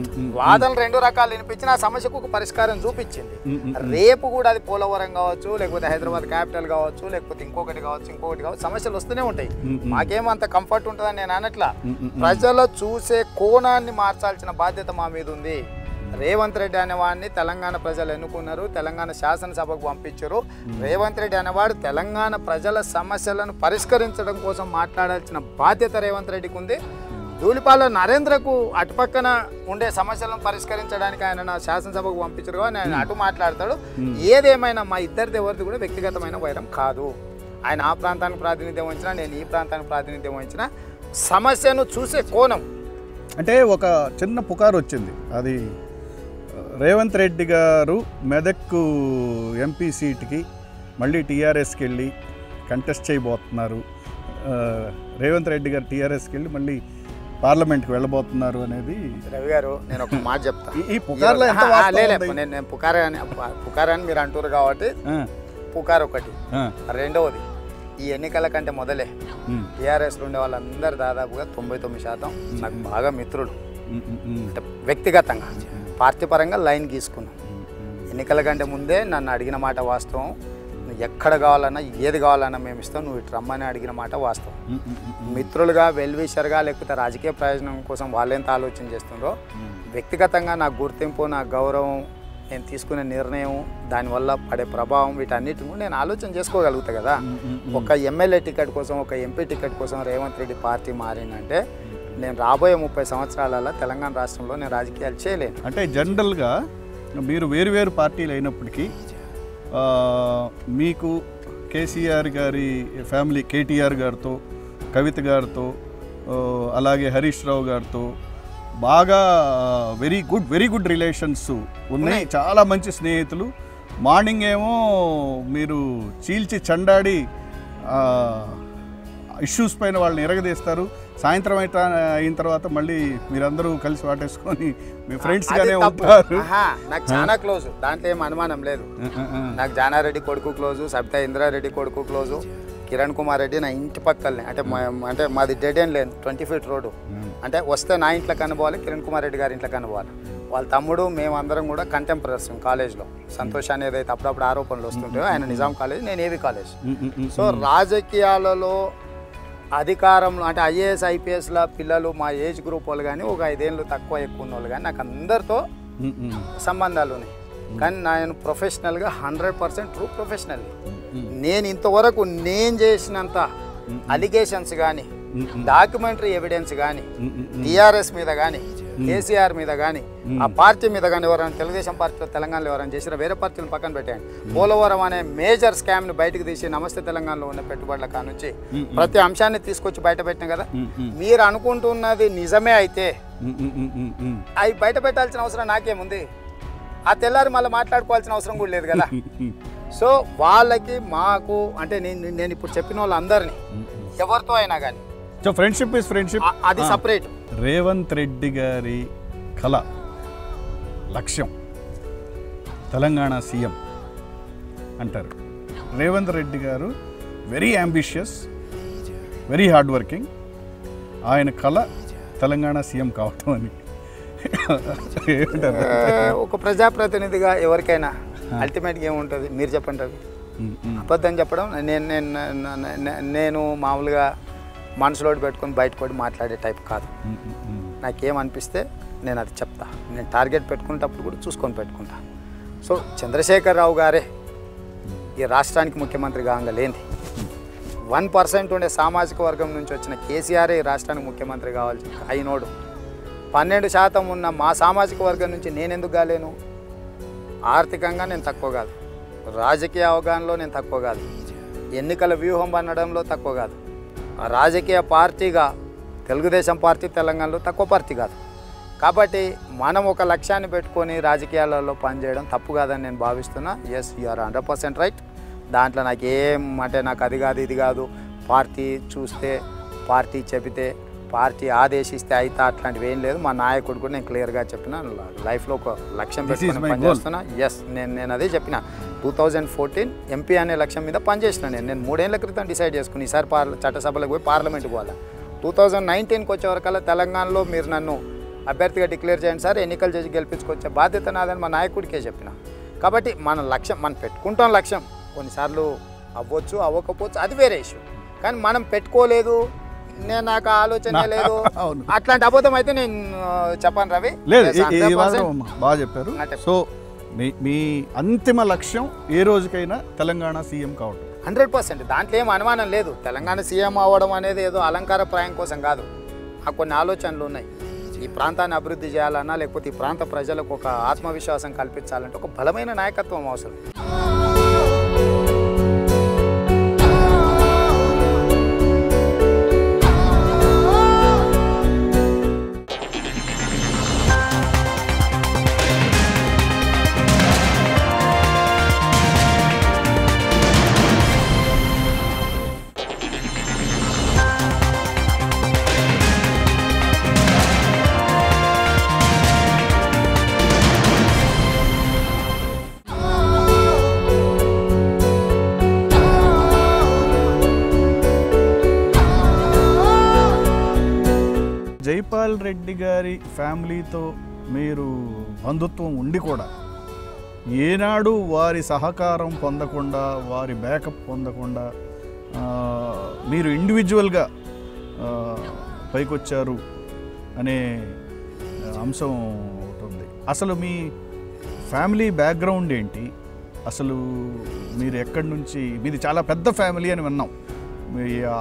వాదనలు రెండు రకాలు వినిపించిన ఆ సమస్యకు ఒక పరిష్కారం చూపించింది. రేపు కూడా అది పోలవరం కావచ్చు, లేకపోతే హైదరాబాద్ క్యాపిటల్ కావచ్చు, లేకపోతే ఇంకొకటి కావచ్చు, సమస్యలు వస్తూనే ఉంటాయి. మాకేమో అంత కంఫర్ట్ ఉంటుందని నేను అనట్లా. ప్రజలు చూసే కోణాన్ని మార్చాల్సిన బాధ్యత మా మీద ఉంది. రేవంత్ రెడ్డి అనేవాడిని తెలంగాణ ప్రజలు ఎన్నుకున్నారు, తెలంగాణ శాసనసభకు పంపించారు. రేవంత్ రెడ్డి అనేవాడు తెలంగాణ ప్రజల సమస్యలను పరిష్కరించడం కోసం మాట్లాడాల్సిన బాధ్యత రేవంత్ రెడ్డికి ఉంది. ధూళిపాల నరేంద్రకు అటుపక్కన ఉండే సమస్యలను పరిష్కరించడానికి ఆయన శాసనసభకు పంపించారు కానీ ఆయన అటు మాట్లాడతాడు. ఏదేమైనా మా ఇద్దరిది ఎవరిది కూడా వ్యక్తిగతమైన వైరం కాదు. ఆయన ఆ ప్రాంతానికి ప్రాతినిధ్యం వహించినా, నేను ఈ ప్రాంతానికి ప్రాతినిధ్యం వహించిన, సమస్యను చూసే కోణం. అంటే ఒక చిన్న పుకారు వచ్చింది, అది రేవంత్ రెడ్డి గారు మెదక్ ఎంపీ సీట్కి మళ్ళీ టీఆర్ఎస్కి వెళ్ళి కంటెస్ట్ చేయబోతున్నారు, రేవంత్ రెడ్డి గారు టీఆర్ఎస్కి వెళ్ళి మళ్ళీ పార్లమెంట్కి వెళ్ళబోతున్నారు అనేది. రవి గారు నేను ఒక మాట చెప్తా, ఈ పుకార్లో నేను పుకారని మీరు అంటారు కాబట్టి పుకార్ ఒకటి. రెండవది, ఈ ఎన్నికల కంటే మొదలే టీఆర్ఎస్లో ఉండే వాళ్ళందరూ దాదాపుగా 99% నాకు బాగా మిత్రులు. అంటే వ్యక్తిగతంగా పార్టీ పరంగా లైన్ గీసుకున్నాం. ఎన్నికల కంటే ముందే నన్ను అడిగిన మాట వాస్తవం, ఎక్కడ కావాలన్నా ఏది కావాలన్నా మేము ఇస్తాం, నువ్వు ఇటు రమ్మని అడిగిన మాట వాస్తవం. మిత్రులుగా వెల్విషర్గా లేకపోతే రాజకీయ ప్రయోజనం కోసం వాళ్ళెంత ఆలోచన చేస్తుండ్రో, వ్యక్తిగతంగా నా గుర్తింపు, నా గౌరవం, నేను తీసుకునే నిర్ణయం, దానివల్ల పడే ప్రభావం, వీటన్నిటిని కూడా నేను ఆలోచన చేసుకోగలుగుతా కదా. ఒక ఎమ్మెల్యే టికెట్ కోసం, ఒక ఎంపీ టికెట్ కోసం రేవంత్ రెడ్డి పార్టీ మారిందంటే నేను రాబోయే 30 సంవత్సరాలలో తెలంగాణ రాష్ట్రంలో నేను రాజకీయాలు చేయలేను. అంటే జనరల్గా మీరు వేరు పార్టీలు అయినప్పటికీ మీకు కేసీఆర్ గారి ఫ్యామిలీ, కేటీఆర్ గారితో, కవిత గారితో, అలాగే హరీష్ రావు గారితో బాగా వెరీ గుడ్ రిలేషన్స్ ఉన్నాయి. చాలా మంచి స్నేహితులు. మార్నింగ్ ఏమో మీరు చీల్చి చండాడి ఇష్యూస్ పైన వాళ్ళని ఎరగదీస్తారు, సాయంత్రం అయిన తర్వాత మళ్ళీ మీరందరూ కలిసి వాటేసుకొని మీ ఫ్రెండ్స్గానే ఉంటారు. నాకు చాలా క్లోజ్, దాంట్లో ఏం అనుమానం లేదు. నాకు జానారెడ్డి కొడుకు క్లోజు, సబితా ఇంద్రారెడ్డి కొడుకు క్లోజు, కిరణ్ కుమార్ రెడ్డి నా ఇంటి పక్కలనే, అంటే మాది డెడ్ ఎండ్ లేదు, 20 ఫీట్ రోడ్డు. అంటే వస్తే నా ఇంట్లో కనుపోవాలి, కిరణ్ కుమార్ రెడ్డి గారి ఇంట్లో కనుపోవాలి. వాళ్ళ తమ్ముడు మేమందరం కూడా కంటెంపరీస్ కాలేజ్లో. సంతోష్ అనేది అయితే అప్పుడప్పుడు ఆరోపణలు వస్తుంటాయో, ఆయన నిజాం కాలేజ్, నేను ఏవి కాలేజ్. సో రాజకీయాలలో అధికారంలో అంటే ఐఏఎస్ ఐపీఎస్ల పిల్లలు మా ఏజ్ గ్రూప్ వాళ్ళు కానీ, ఒక 5 ఏళ్ళు తక్కువ ఎక్కువ ఉన్న వాళ్ళు కానీ నాకు అందరితో సంబంధాలు ఉన్నాయి. కానీ నేను ప్రొఫెషనల్గా 100% ట్రూ ప్రొఫెషనల్. నేను ఇంతవరకు నేను చేసినంత అలిగేషన్స్ కానీ, డాక్యుమెంటరీ ఎవిడెన్స్ కానీ, టీఆర్ఎస్ మీద కానీ, కేసీఆర్ మీద కానీ, ఆ పార్టీ మీద కానీ, ఎవరైనా తెలుగుదేశం పార్టీలో తెలంగాణలో ఎవరైనా చేసిన, వేరే పార్టీలను పక్కన పెట్టాను, పోలవరం అనే మేజర్ స్కామ్ని బయటకు తీసి నమస్తే తెలంగాణలో ఉన్న పెట్టుబడుల కానుంచి ప్రతి అంశాన్ని తీసుకొచ్చి బయట పెట్టిన కదా. మీరు అనుకుంటున్నది నిజమే అయితే అవి బయట పెట్టాల్సిన అవసరం నాకేముంది? ఆ తెల్లారి మళ్ళీ మాట్లాడుకోవాల్సిన అవసరం కూడా లేదు కదా. సో వాళ్ళకి మాకు అంటే నేను ఇప్పుడు చెప్పిన వాళ్ళందరినీ ఎవరితో అయినా కానీ సో ఫ్రెండ్షిప్ ఇస్ ఫ్రెండ్షిప్, అది సపరేట్. రేవంత్ రెడ్డి గారి కళ, లక్ష్యం తెలంగాణ సీఎం అంటారు. Revanth Reddy garu very ambitious, very hard working. ఆయన కళ తెలంగాణ సీఎం కావటం అని ఒక ప్రజాప్రతినిధిగా ఎవరికైనా అల్టిమేట్గా ఏముంటుంది మీరు చెప్పండి రవి. అబద్ధం చెప్పడం నేను మామూలుగా మనసులో పెట్టుకొని బయటపడి మాట్లాడే టైప్ కాదు. నాకేమనిపిస్తే నేను అది చెప్తా. నేను టార్గెట్ పెట్టుకునేటప్పుడు కూడా చూసుకొని పెట్టుకుంటా. సో చంద్రశేఖరరావు గారే ఈ రాష్ట్రానికి ముఖ్యమంత్రి కాగలేంది. 1% ఉండే సామాజిక వర్గం నుంచి వచ్చిన కేసీఆర్ ఈ రాష్ట్రానికి ముఖ్యమంత్రి కావాల్సి అయినోడు. 12% ఉన్న మా సామాజిక వర్గం నుంచి నేను ఎందుకు కాలేను? ఆర్థికంగా నేను తక్కువ కాదు, రాజకీయ అవగాహనలో నేను తక్కువ కాదు, ఎన్నికల వ్యూహం అనడంలో తక్కువ కాదు, రాజకీయ పార్టీగా తెలుగుదేశం పార్టీ తెలంగాణలో తక్కువ పార్టీ కాదు. కాబట్టి మనం ఒక లక్ష్యాన్ని పెట్టుకొని రాజకీయాలలో పనిచేయడం తప్పు కాదని నేను భావిస్తున్నా. Yes, you are 100% right. దాంట్లో నాకేం అంటే నాకు అది కాదు ఇది కాదు, పార్టీ చూస్తే, పార్టీ చెబితే, పార్టీ ఆదేశిస్తే అయితే అట్లాంటివి ఏం లేదు. మా నాయకుడు కూడా నేను క్లియర్గా చెప్పిన, లైఫ్లో ఒక లక్ష్యం పెట్టుకుని పనిచేస్తున్నా. ఎస్, నేను అదే చెప్పిన. 2014 ఎంపీ అనే లక్ష్యం మీద పనిచేసిన నేను 3 ఏళ్ల క్రితం డిసైడ్ చేసుకుని ఈసారి చట్టసభలకు పోయి పార్లమెంట్కి పోవాలి. 2019కి వచ్చేవరకల్లా తెలంగాణలో మీరు నన్ను అభ్యర్థిగా డిక్లేర్ చేయండి సార్, ఎన్నికలు చేసి గెలిపించుకొచ్చే బాధ్యత నాదని మా నాయకుడికే చెప్పిన. కాబట్టి మన లక్ష్యం, మనం పెట్టుకుంటాం లక్ష్యం, కొన్నిసార్లు అవ్వచ్చు అవ్వకపోవచ్చు, అది వేరే ఇష్యూ. కానీ మనం పెట్టుకోలేదు, నేను నాకు ఆలోచన లేదు, అట్లాంటి అబద్ధం అయితే నేను చెప్పాను రవి. బాగా చెప్పారు. సో మీ అంతిమ లక్ష్యం ఏ రోజుకైనా తెలంగాణ సీఎం కావడం 100%. దాంట్లో ఏం అనుమానం లేదు. తెలంగాణ సీఎం అవ్వడం అనేది ఏదో అలంకార ప్రాయం కోసం కాదు. నాకు కొన్ని ఆలోచనలు ఉన్నాయి. ఈ ప్రాంతాన్ని అభివృద్ధి చేయాలన్నా, లేకపోతే ఈ ప్రాంత ప్రజలకు ఒక ఆత్మవిశ్వాసం కల్పించాలంటే ఒక బలమైన నాయకత్వం అవసరం. జైపాల్ రెడ్డి గారి ఫ్యామిలీతో మీరు బంధుత్వం ఉండి కూడా ఏనాడు వారి సహకారం పొందకుండా, వారి బ్యాకప్ పొందకుండా మీరు ఇండివిజువల్గా పైకొచ్చారు అనే అంశం ఉంటుంది. అసలు మీ ఫ్యామిలీ బ్యాక్గ్రౌండ్ ఏంటి? అసలు మీరు ఎక్కడి నుంచి, మీది చాలా పెద్ద ఫ్యామిలీ అని విన్నాం, మీ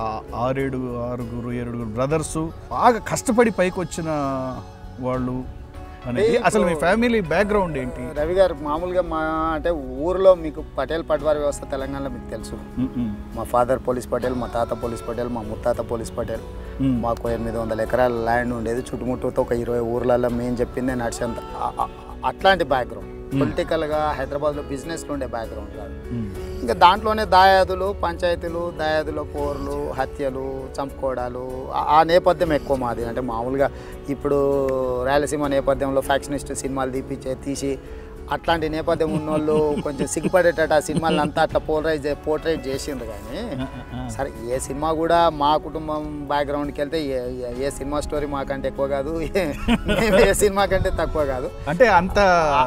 6-7 బ్రదర్సు బాగా కష్టపడి పైకి వచ్చిన వాళ్ళు అనేది. అసలు మీ ఫ్యామిలీ బ్యాక్గ్రౌండ్ ఏంటి? రవి గారు, మామూలుగా మా అంటే ఊరిలో మీకు పటేల్ పట్వారీ వ్యవస్థ తెలంగాణలో మీకు తెలుసు. మా ఫాదర్ పోలీస్ పటేల్, మా తాత పోలీస్ పటేల్, మా ముత్తాత పోలీస్ పటేల్. మాకు 800 ఎకరాల ల్యాండ్ ఉండేది, చుట్టుముట్టుతో ఒక 20 ఊర్లలో మేము చెప్పిందే నడిచేంత అట్లాంటి బ్యాక్గ్రౌండ్. పొలిటికల్గా హైదరాబాద్లో బిజినెస్లో ఉండే బ్యాక్గ్రౌండ్ కాదు. ఇంకా దాంట్లోనే దాయాదులు, పంచాయతీలు, దాయాదుల పోర్లు, హత్యలు, చంపుకోవడాలు, ఆ నేపథ్యం ఎక్కువ మాది. అంటే మామూలుగా ఇప్పుడు రాయలసీమ నేపథ్యంలో ఫ్యాక్షనిస్ట్ సినిమాలు తీసి అట్లాంటి నేపథ్యం ఉన్నోళ్ళు కొంచెం సిగ్గుపడేటట్టు ఆ సినిమాలను అంతా అట్లా పోర్ట్రేట్ చేసిండ్రు. కానీ సరే, ఏ సినిమా కూడా మా కుటుంబం బ్యాక్గ్రౌండ్కి వెళ్తే ఏ సినిమా స్టోరీ మాకంటే ఎక్కువ కాదు, ఏ సినిమా కంటే తక్కువ కాదు. అంటే అంత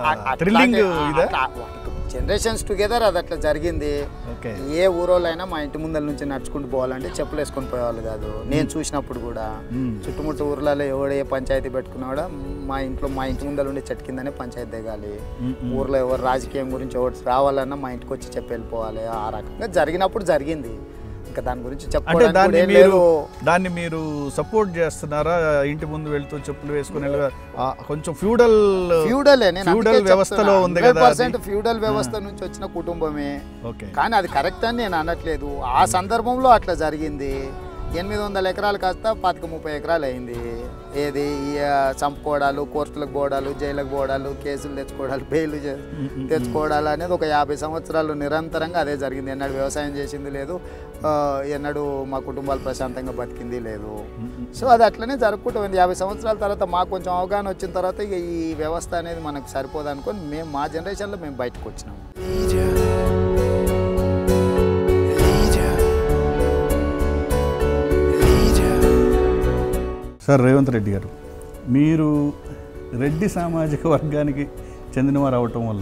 జనరేషన్స్ టుగెదర్ అది అట్లా జరిగింది. ఏ ఊరోళ్ళైనా మా ఇంటి ముందల నుంచి నడుచుకుంటూ పోవాలంటే చెప్పులు వేసుకొని పోయేవాళ్ళు కాదు. నేను చూసినప్పుడు కూడా చుట్టుముట్టు ఊర్లలో ఎవడు ఏ పంచాయతీ పెట్టుకున్నా కూడా మా ఇంటి ముందర ఉండే చెట్టు కిందనే పంచాయతీ దిగాలి. ఊర్లో ఎవరు రాజకీయం గురించి ఎవరు రావాలన్నా మా ఇంటికి వచ్చి చెప్పి వెళ్ళిపోవాలి. ఆ రకంగా జరిగినప్పుడు జరిగింది. ఇంకా దాని గురించి దాన్ని మీరు సపోర్ట్ చేస్తున్నారా? ఇంటి ముందు వెళ్తూ చెప్పులు వేసుకుని కొంచెం ఫ్యూడల్ వ్యవస్థలో ఉంది కదా, ఫ్యూడల్ వ్యవస్థ నుంచి వచ్చిన కుటుంబమే. కానీ అది కరెక్ట్ అని నేను అనట్లేదు. ఆ సందర్భంలో అట్లా జరిగింది. 800 ఎకరాలు కాస్త 25-30 ఎకరాలు అయింది. ఏది చంపుకోవడాలు, కోర్టులకు పోవడాలు, జైలుకు పోవడాలు, కేసులు తెచ్చుకోవడాలు, బెయిల్ తెచ్చుకోవడాలు అనేది ఒక 50 సంవత్సరాలు నిరంతరంగా అదే జరిగింది. ఎన్నడూ వ్యవసాయం చేసింది లేదు, ఎన్నడూ మా కుటుంబాలు ప్రశాంతంగా బతికింది లేదు. సో అది అట్లనే జరుపుకుంటుంది. 50 సంవత్సరాల తర్వాత మాకు కొంచెం అవగాహన వచ్చిన తర్వాత ఇక ఈ వ్యవస్థ అనేది మనకు సరిపోదు అనుకొని మేము మా జనరేషన్లో మేము బయటకు వచ్చినాము. సార్ రేవంత్ రెడ్డి గారు, మీరు రెడ్డి సామాజిక వర్గానికి చెందినవారు అవటం వల్ల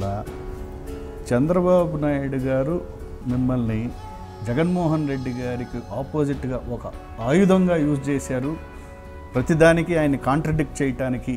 చంద్రబాబు నాయుడు గారు మిమ్మల్ని జగన్మోహన్ రెడ్డి గారికి ఆపోజిట్గా ఒక ఆయుధంగా యూజ్ చేశారు, ప్రతిదానికి ఆయన్ని కాంట్రడిక్ట్ చేయటానికి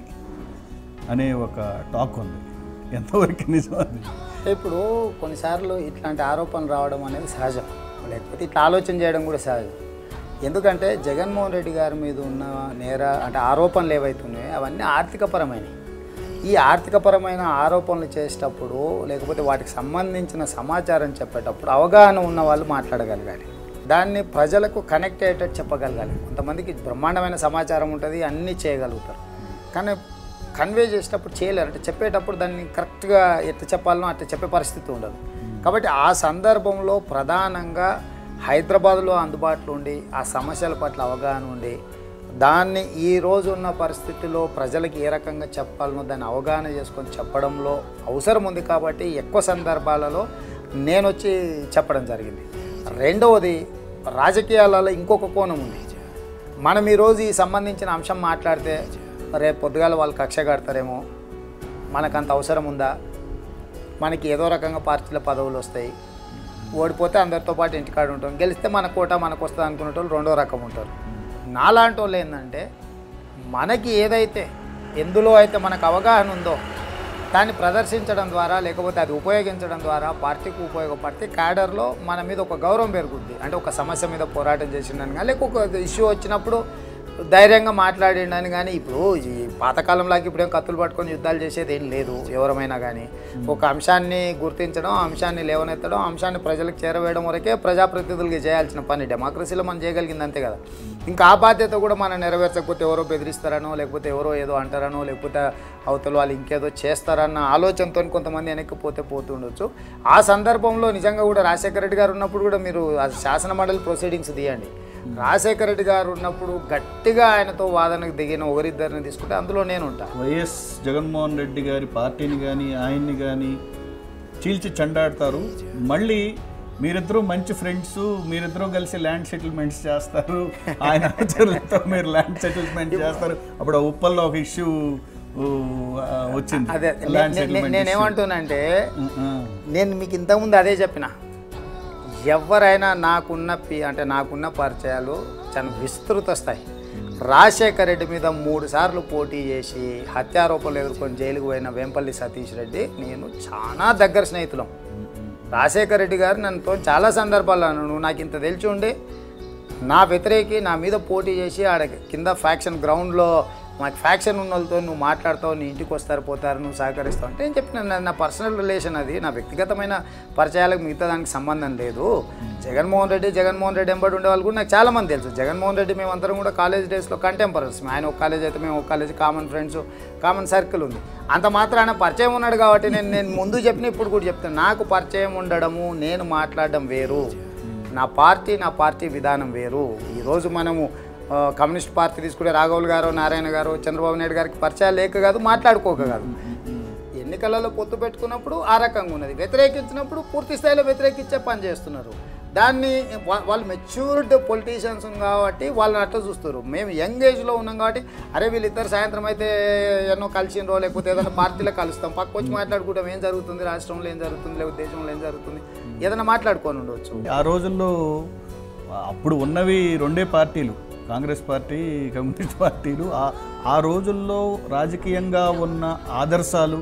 అనే ఒక టాక్ ఉంది. ఎంతవరకు నిజం అది? ఇప్పుడు కొన్నిసార్లు ఇట్లాంటి ఆరోపణలు రావడం అనేది సహజం, లేకపోతే ఇట్లా ఆలోచన చేయడం కూడా సహజం. ఎందుకంటే జగన్మోహన్ రెడ్డి గారి మీద ఉన్న అంటే ఆరోపణలు ఏవైతున్నాయో అవన్నీ ఆర్థికపరమైనవి. ఈ ఆర్థికపరమైన ఆరోపణలు చేసేటప్పుడు లేకపోతే వాటికి సంబంధించిన సమాచారం చెప్పేటప్పుడు అవగాహన ఉన్న వాళ్ళు మాట్లాడగలగాలి. దాన్ని ప్రజలకు కనెక్ట్ అయ్యేటట్టు చెప్పగలగాలి. కొంతమందికి బ్రహ్మాండమైన సమాచారం ఉంటుంది, అన్నీ చేయగలుగుతారు, కానీ కన్వే చేసేటప్పుడు చేయలేరు. అంటే చెప్పేటప్పుడు దాన్ని కరెక్ట్గా ఎట్లా చెప్పాలనో అట్లా చెప్పే పరిస్థితి ఉండదు. కాబట్టి ఆ సందర్భంలో ప్రధానంగా హైదరాబాద్లో అందుబాటులో ఉండి ఆ సమస్యల పట్ల అవగాహన ఉండి దాన్ని ఈ రోజు ఉన్న పరిస్థితిలో ప్రజలకు ఏ రకంగా చెప్పాలనో దాన్ని అవగాహన చేసుకొని చెప్పడంలో అవసరం ఉంది. కాబట్టి ఎక్కువ సందర్భాలలో నేను వచ్చి చెప్పడం జరిగింది. రెండవది, రాజకీయాలలో ఇంకొక కోణం ఉంది. మనం ఈరోజు ఈ సంబంధించిన అంశం మాట్లాడితే రేపు పొద్దుగాల వాళ్ళు కక్ష కడతారేమో, మనకంత అవసరం ఉందా, మనకి ఏదో రకంగా పార్టీల పదవులు వస్తాయి, ఓడిపోతే అందరితో పాటు ఇంటికాడ ఉంటాం, గెలిస్తే మన కోట మనకు వస్తుంది అనుకునే వాళ్ళు రెండో రకం ఉంటారు. నాలాంటి వాళ్ళు ఏంటంటే మనకి ఏదైతే ఎందులో అయితే మనకు అవగాహన ఉందో దాన్ని ప్రదర్శించడం ద్వారా లేకపోతే అది ఉపయోగించడం ద్వారా పార్టీకి ఉపయోగపడితే క్యాడర్లో మన మీద ఒక గౌరవం పెరుగుద్ది. అంటే ఒక సమస్య మీద పోరాటం చేసిండని కానీ లేకపోతే ఒక ఇష్యూ వచ్చినప్పుడు ధైర్యంగా మాట్లాడిండని కానీ. ఇప్పుడు ఈ పాతకాలంలాగా ఇప్పుడేం కత్తులు పట్టుకొని యుద్ధాలు చేసేది ఏం లేదు. ఎవరమైనా కానీ ఒక అంశాన్ని గుర్తించడం, అంశాన్ని లేవనెత్తడం, అంశాన్ని ప్రజలకు చేరవేయడం వరకే ప్రజాప్రతినిధులుగా చేయాల్సిన పని. డెమోక్రసీలో మనం చేయగలిగింది అంతే కదా. ఇంకా ఆ బాధ్యత కూడా మనం నెరవేర్చకపోతే ఎవరో బెదిరిస్తారనో లేకపోతే ఎవరో ఏదో అంటారనో లేకపోతే అవతల వాళ్ళు ఇంకేదో చేస్తారన్న ఆలోచనతో కొంతమంది వెనక్కిపోతే పోతుండొచ్చు. ఆ సందర్భంలో నిజంగా కూడా రాజశేఖర రెడ్డి గారు ఉన్నప్పుడు కూడా మీరు శాసన మండలి ప్రొసీడింగ్స్ తీయండి. రాజశేఖర రెడ్డి గారు ఉన్నప్పుడు గట్టిగా ఆయనతో వాదనకు దిగిన ఒకరిద్దరిని తీసుకుంటే అందులో నేను ఉంటాను. వైఎస్ జగన్మోహన్ రెడ్డి గారి పార్టీని కానీ ఆయన్ని కానీ చీల్చి చెండాడతారు. మళ్ళీ మీరిద్దరూ మంచి ఫ్రెండ్స్, మీరిద్దరూ కలిసి ల్యాండ్ సెటిల్మెంట్స్ చేస్తారు, ఆయన అనుచరులతో మీరు ల్యాండ్ సెటిల్మెంట్ చేస్తారు. అప్పుడు ఉప్పల్లో ఒక ఇష్యూ వచ్చింది. అదే నేనేమంటున్నానంటే నేను మీకు ఇంతకుముందు అదే చెప్పిన, ఎవరైనా నాకున్న పరిచయాలు చాలా విస్తృత స్థాయి. రాజశేఖర రెడ్డి మీద 3 సార్లు పోటీ చేసి హత్యారోపణలు ఎదుర్కొని జైలుకు పోయిన వేంపల్లి సతీష్ రెడ్డి నేను చాలా దగ్గర స్నేహితులం. రాజశేఖర రెడ్డి గారు నన్నుతో చాలా సందర్భాల్లో నువ్వు నాకు ఇంత తెలిసి ఉండి నా వ్యతిరేకి నా మీద పోటీ చేసి ఆడ కింద ఫ్యాక్షన్ గ్రౌండ్లో మాకు ఫ్యాక్షన్ ఉన్న వాళ్ళతో నువ్వు మాట్లాడతావు, నీ ఇంటికి వస్తారు పోతారు, నువ్వు సహకరిస్తావు అంటే నేను చెప్పిన నా పర్సనల్ రిలేషన్, అది నా వ్యక్తిగతమైన పరిచయాలకు మిగతా దానికి సంబంధం లేదు. జగన్మోహన్ రెడ్డి ఎంబడి ఉండే వాళ్ళు కూడా నాకు చాలామంది తెలుసు. జగన్మోహన్ రెడ్డి మేమందరం కూడా కాలేజ్ డేస్లో కంటెంపరీస్, ఆయన ఒక కాలేజ్ అయితే మేము ఒక college, common friends, common circle ఉంది. అంత మాత్రాన పరిచయం ఉన్నాడు కాబట్టి నేను ముందు చెప్పిన ఇప్పుడు కూడా చెప్తాను, నాకు పరిచయం ఉండడము నేను మాట్లాడడం వేరు, నా పార్టీ విధానం వేరు. ఈరోజు మనము కమ్యూనిస్ట్ పార్టీ తీసుకుంటే రాఘవులు గారు, నారాయణ గారు, చంద్రబాబు నాయుడు గారికి పరిచయాలు లేక కాదు, మాట్లాడుకోక కాదు. ఎన్నికలలో పొత్తు పెట్టుకున్నప్పుడు ఆ రకంగా ఉన్నది, వ్యతిరేకించినప్పుడు పూర్తి స్థాయిలో వ్యతిరేకించే పని చేస్తున్నారు. దాన్ని వాళ్ళు మెచ్యూర్డ్ పొలిటీషియన్స్ కాబట్టి వాళ్ళని అట్లా చూస్తారు. మేము యంగ్ ఏజ్లో ఉన్నాం కాబట్టి అరే వీళ్ళిద్దరు సాయంత్రం అయితే ఎన్నో కలిసినరో లేకపోతే ఏదైనా పార్టీలో కలుస్తాం, పక్క వచ్చి మాట్లాడుకుంటాం ఏం జరుగుతుంది రాష్ట్రంలో, ఏం జరుగుతుంది లేకపోతే దేశంలో ఏం జరుగుతుంది, ఏదైనా మాట్లాడుకొని ఉండవచ్చు. ఆ రోజుల్లో అప్పుడు ఉన్నవి 2 పార్టీలు, కాంగ్రెస్ పార్టీ, కమ్యూనిస్ట్ పార్టీలు. ఆ రోజుల్లో రాజకీయంగా ఉన్న ఆదర్శాలు,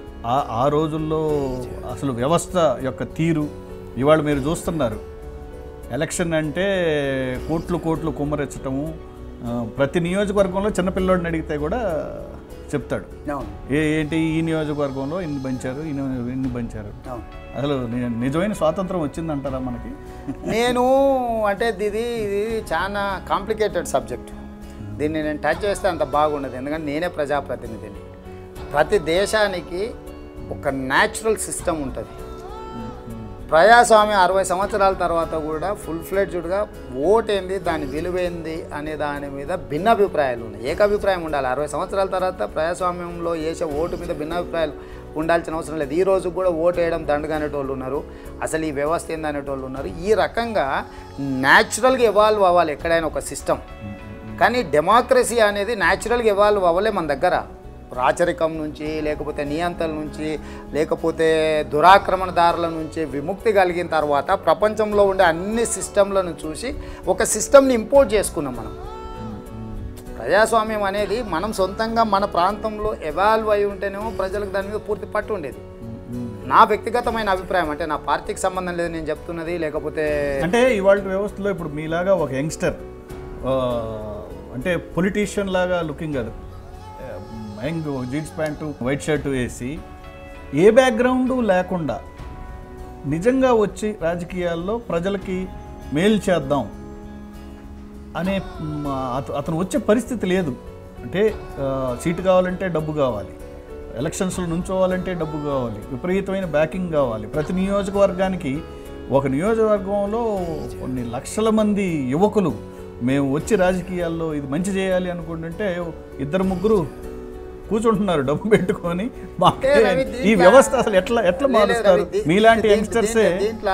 ఆ రోజుల్లో అసలు వ్యవస్థ యొక్క తీరు ఇవాళ మీరు చూస్తున్నారు. ఎలక్షన్ అంటే కోట్లు కుమ్మరెచ్చటము, ప్రతి నియోజకవర్గంలో చిన్నపిల్లోడిని అడిగితే కూడా చెప్తాడు ఏంటి ఈ నియోజకవర్గంలో ఇన్ని పంచారు. అసలు నిజమైన స్వాతంత్రం వచ్చిందంటారా మనకి? నేను అంటే ఇది చాలా కాంప్లికేటెడ్ సబ్జెక్ట్. దీన్ని నేను టచ్ చేస్తే అంత బాగుండదు, ఎందుకంటే నేనే ప్రజాప్రతినిధిని. ప్రతి దేశానికి ఒక న్యాచురల్ సిస్టమ్ ఉంటుంది. ప్రజాస్వామ్యం 60 సంవత్సరాల తర్వాత కూడా ఫుల్ ఫ్లెడ్జ్డ్గా ఓటేంది, దాని విలువైంది అనే దాని మీద భిన్నాభిప్రాయాలు ఉన్నాయి. ఏకాభిప్రాయం ఉండాలి. 60 సంవత్సరాల తర్వాత ప్రజాస్వామ్యంలో వేసే ఓటు మీద భిన్నాభిప్రాయాలు ఉండాల్సిన అవసరం లేదు. ఈ రోజు కూడా ఓటు వేయడం దండగా అనేటోళ్ళు ఉన్నారు, అసలు ఈ వ్యవస్థ ఏంది అనేటోళ్ళు ఉన్నారు. ఈ రకంగా న్యాచురల్గా ఎవాల్వ్ అవ్వాలి ఎక్కడైనా ఒక సిస్టమ్. కానీ డెమోక్రసీ అనేది న్యాచురల్గా ఎవాల్వ్ అవ్వలే మన దగ్గర. రాచరికం నుంచి, లేకపోతే నియంత్రణ నుంచి, లేకపోతే దురాక్రమణదారుల నుంచి విముక్తి కలిగిన తర్వాత ప్రపంచంలో ఉండే అన్ని సిస్టంలను చూసి ఒక సిస్టమ్ని ఇంపోర్ట్ చేసుకున్నాం మనం. ప్రజాస్వామ్యం అనేది మనం సొంతంగా మన ప్రాంతంలో ఎవాల్వ్ అయి ఉంటేనేమో ప్రజలకు దాని మీద పూర్తి పట్టు ఉండేది. నా వ్యక్తిగతమైన అభిప్రాయం, అంటే నా పార్టీకి సంబంధం లేదు నేను చెప్తున్నది. లేకపోతే అంటే ఇవాళ వ్యవస్థలో ఇప్పుడు మీలాగా ఒక యంగ్స్టర్, అంటే పొలిటీషియన్ లాగా లుకింగ్ కాదు, young jeans pant white shirt వేసి ఏ బ్యాక్గ్రౌండు లేకుండా నిజంగా వచ్చి రాజకీయాల్లో ప్రజలకి మేలు చేద్దాం అనే అతను వచ్చే పరిస్థితి లేదు. అంటే సీటు కావాలంటే డబ్బు కావాలి, ఎలక్షన్స్లో నుంచోవాలంటే డబ్బు కావాలి, విపరీతమైన బ్యాకింగ్ కావాలి. ప్రతి నియోజకవర్గానికి, ఒక నియోజకవర్గంలో కొన్ని లక్షల మంది యువకులు మేము వచ్చి రాజకీయాల్లో ఇది మంచి చేయాలి అనుకుంటుంటే 2-3 కూర్చుంటున్నారు డబ్బు పెట్టుకొని. ఈ వ్యవస్థ అసలు ఎట్లా మారుస్తారు? మీలాంటి యంగ్స్టర్సే దీంట్లో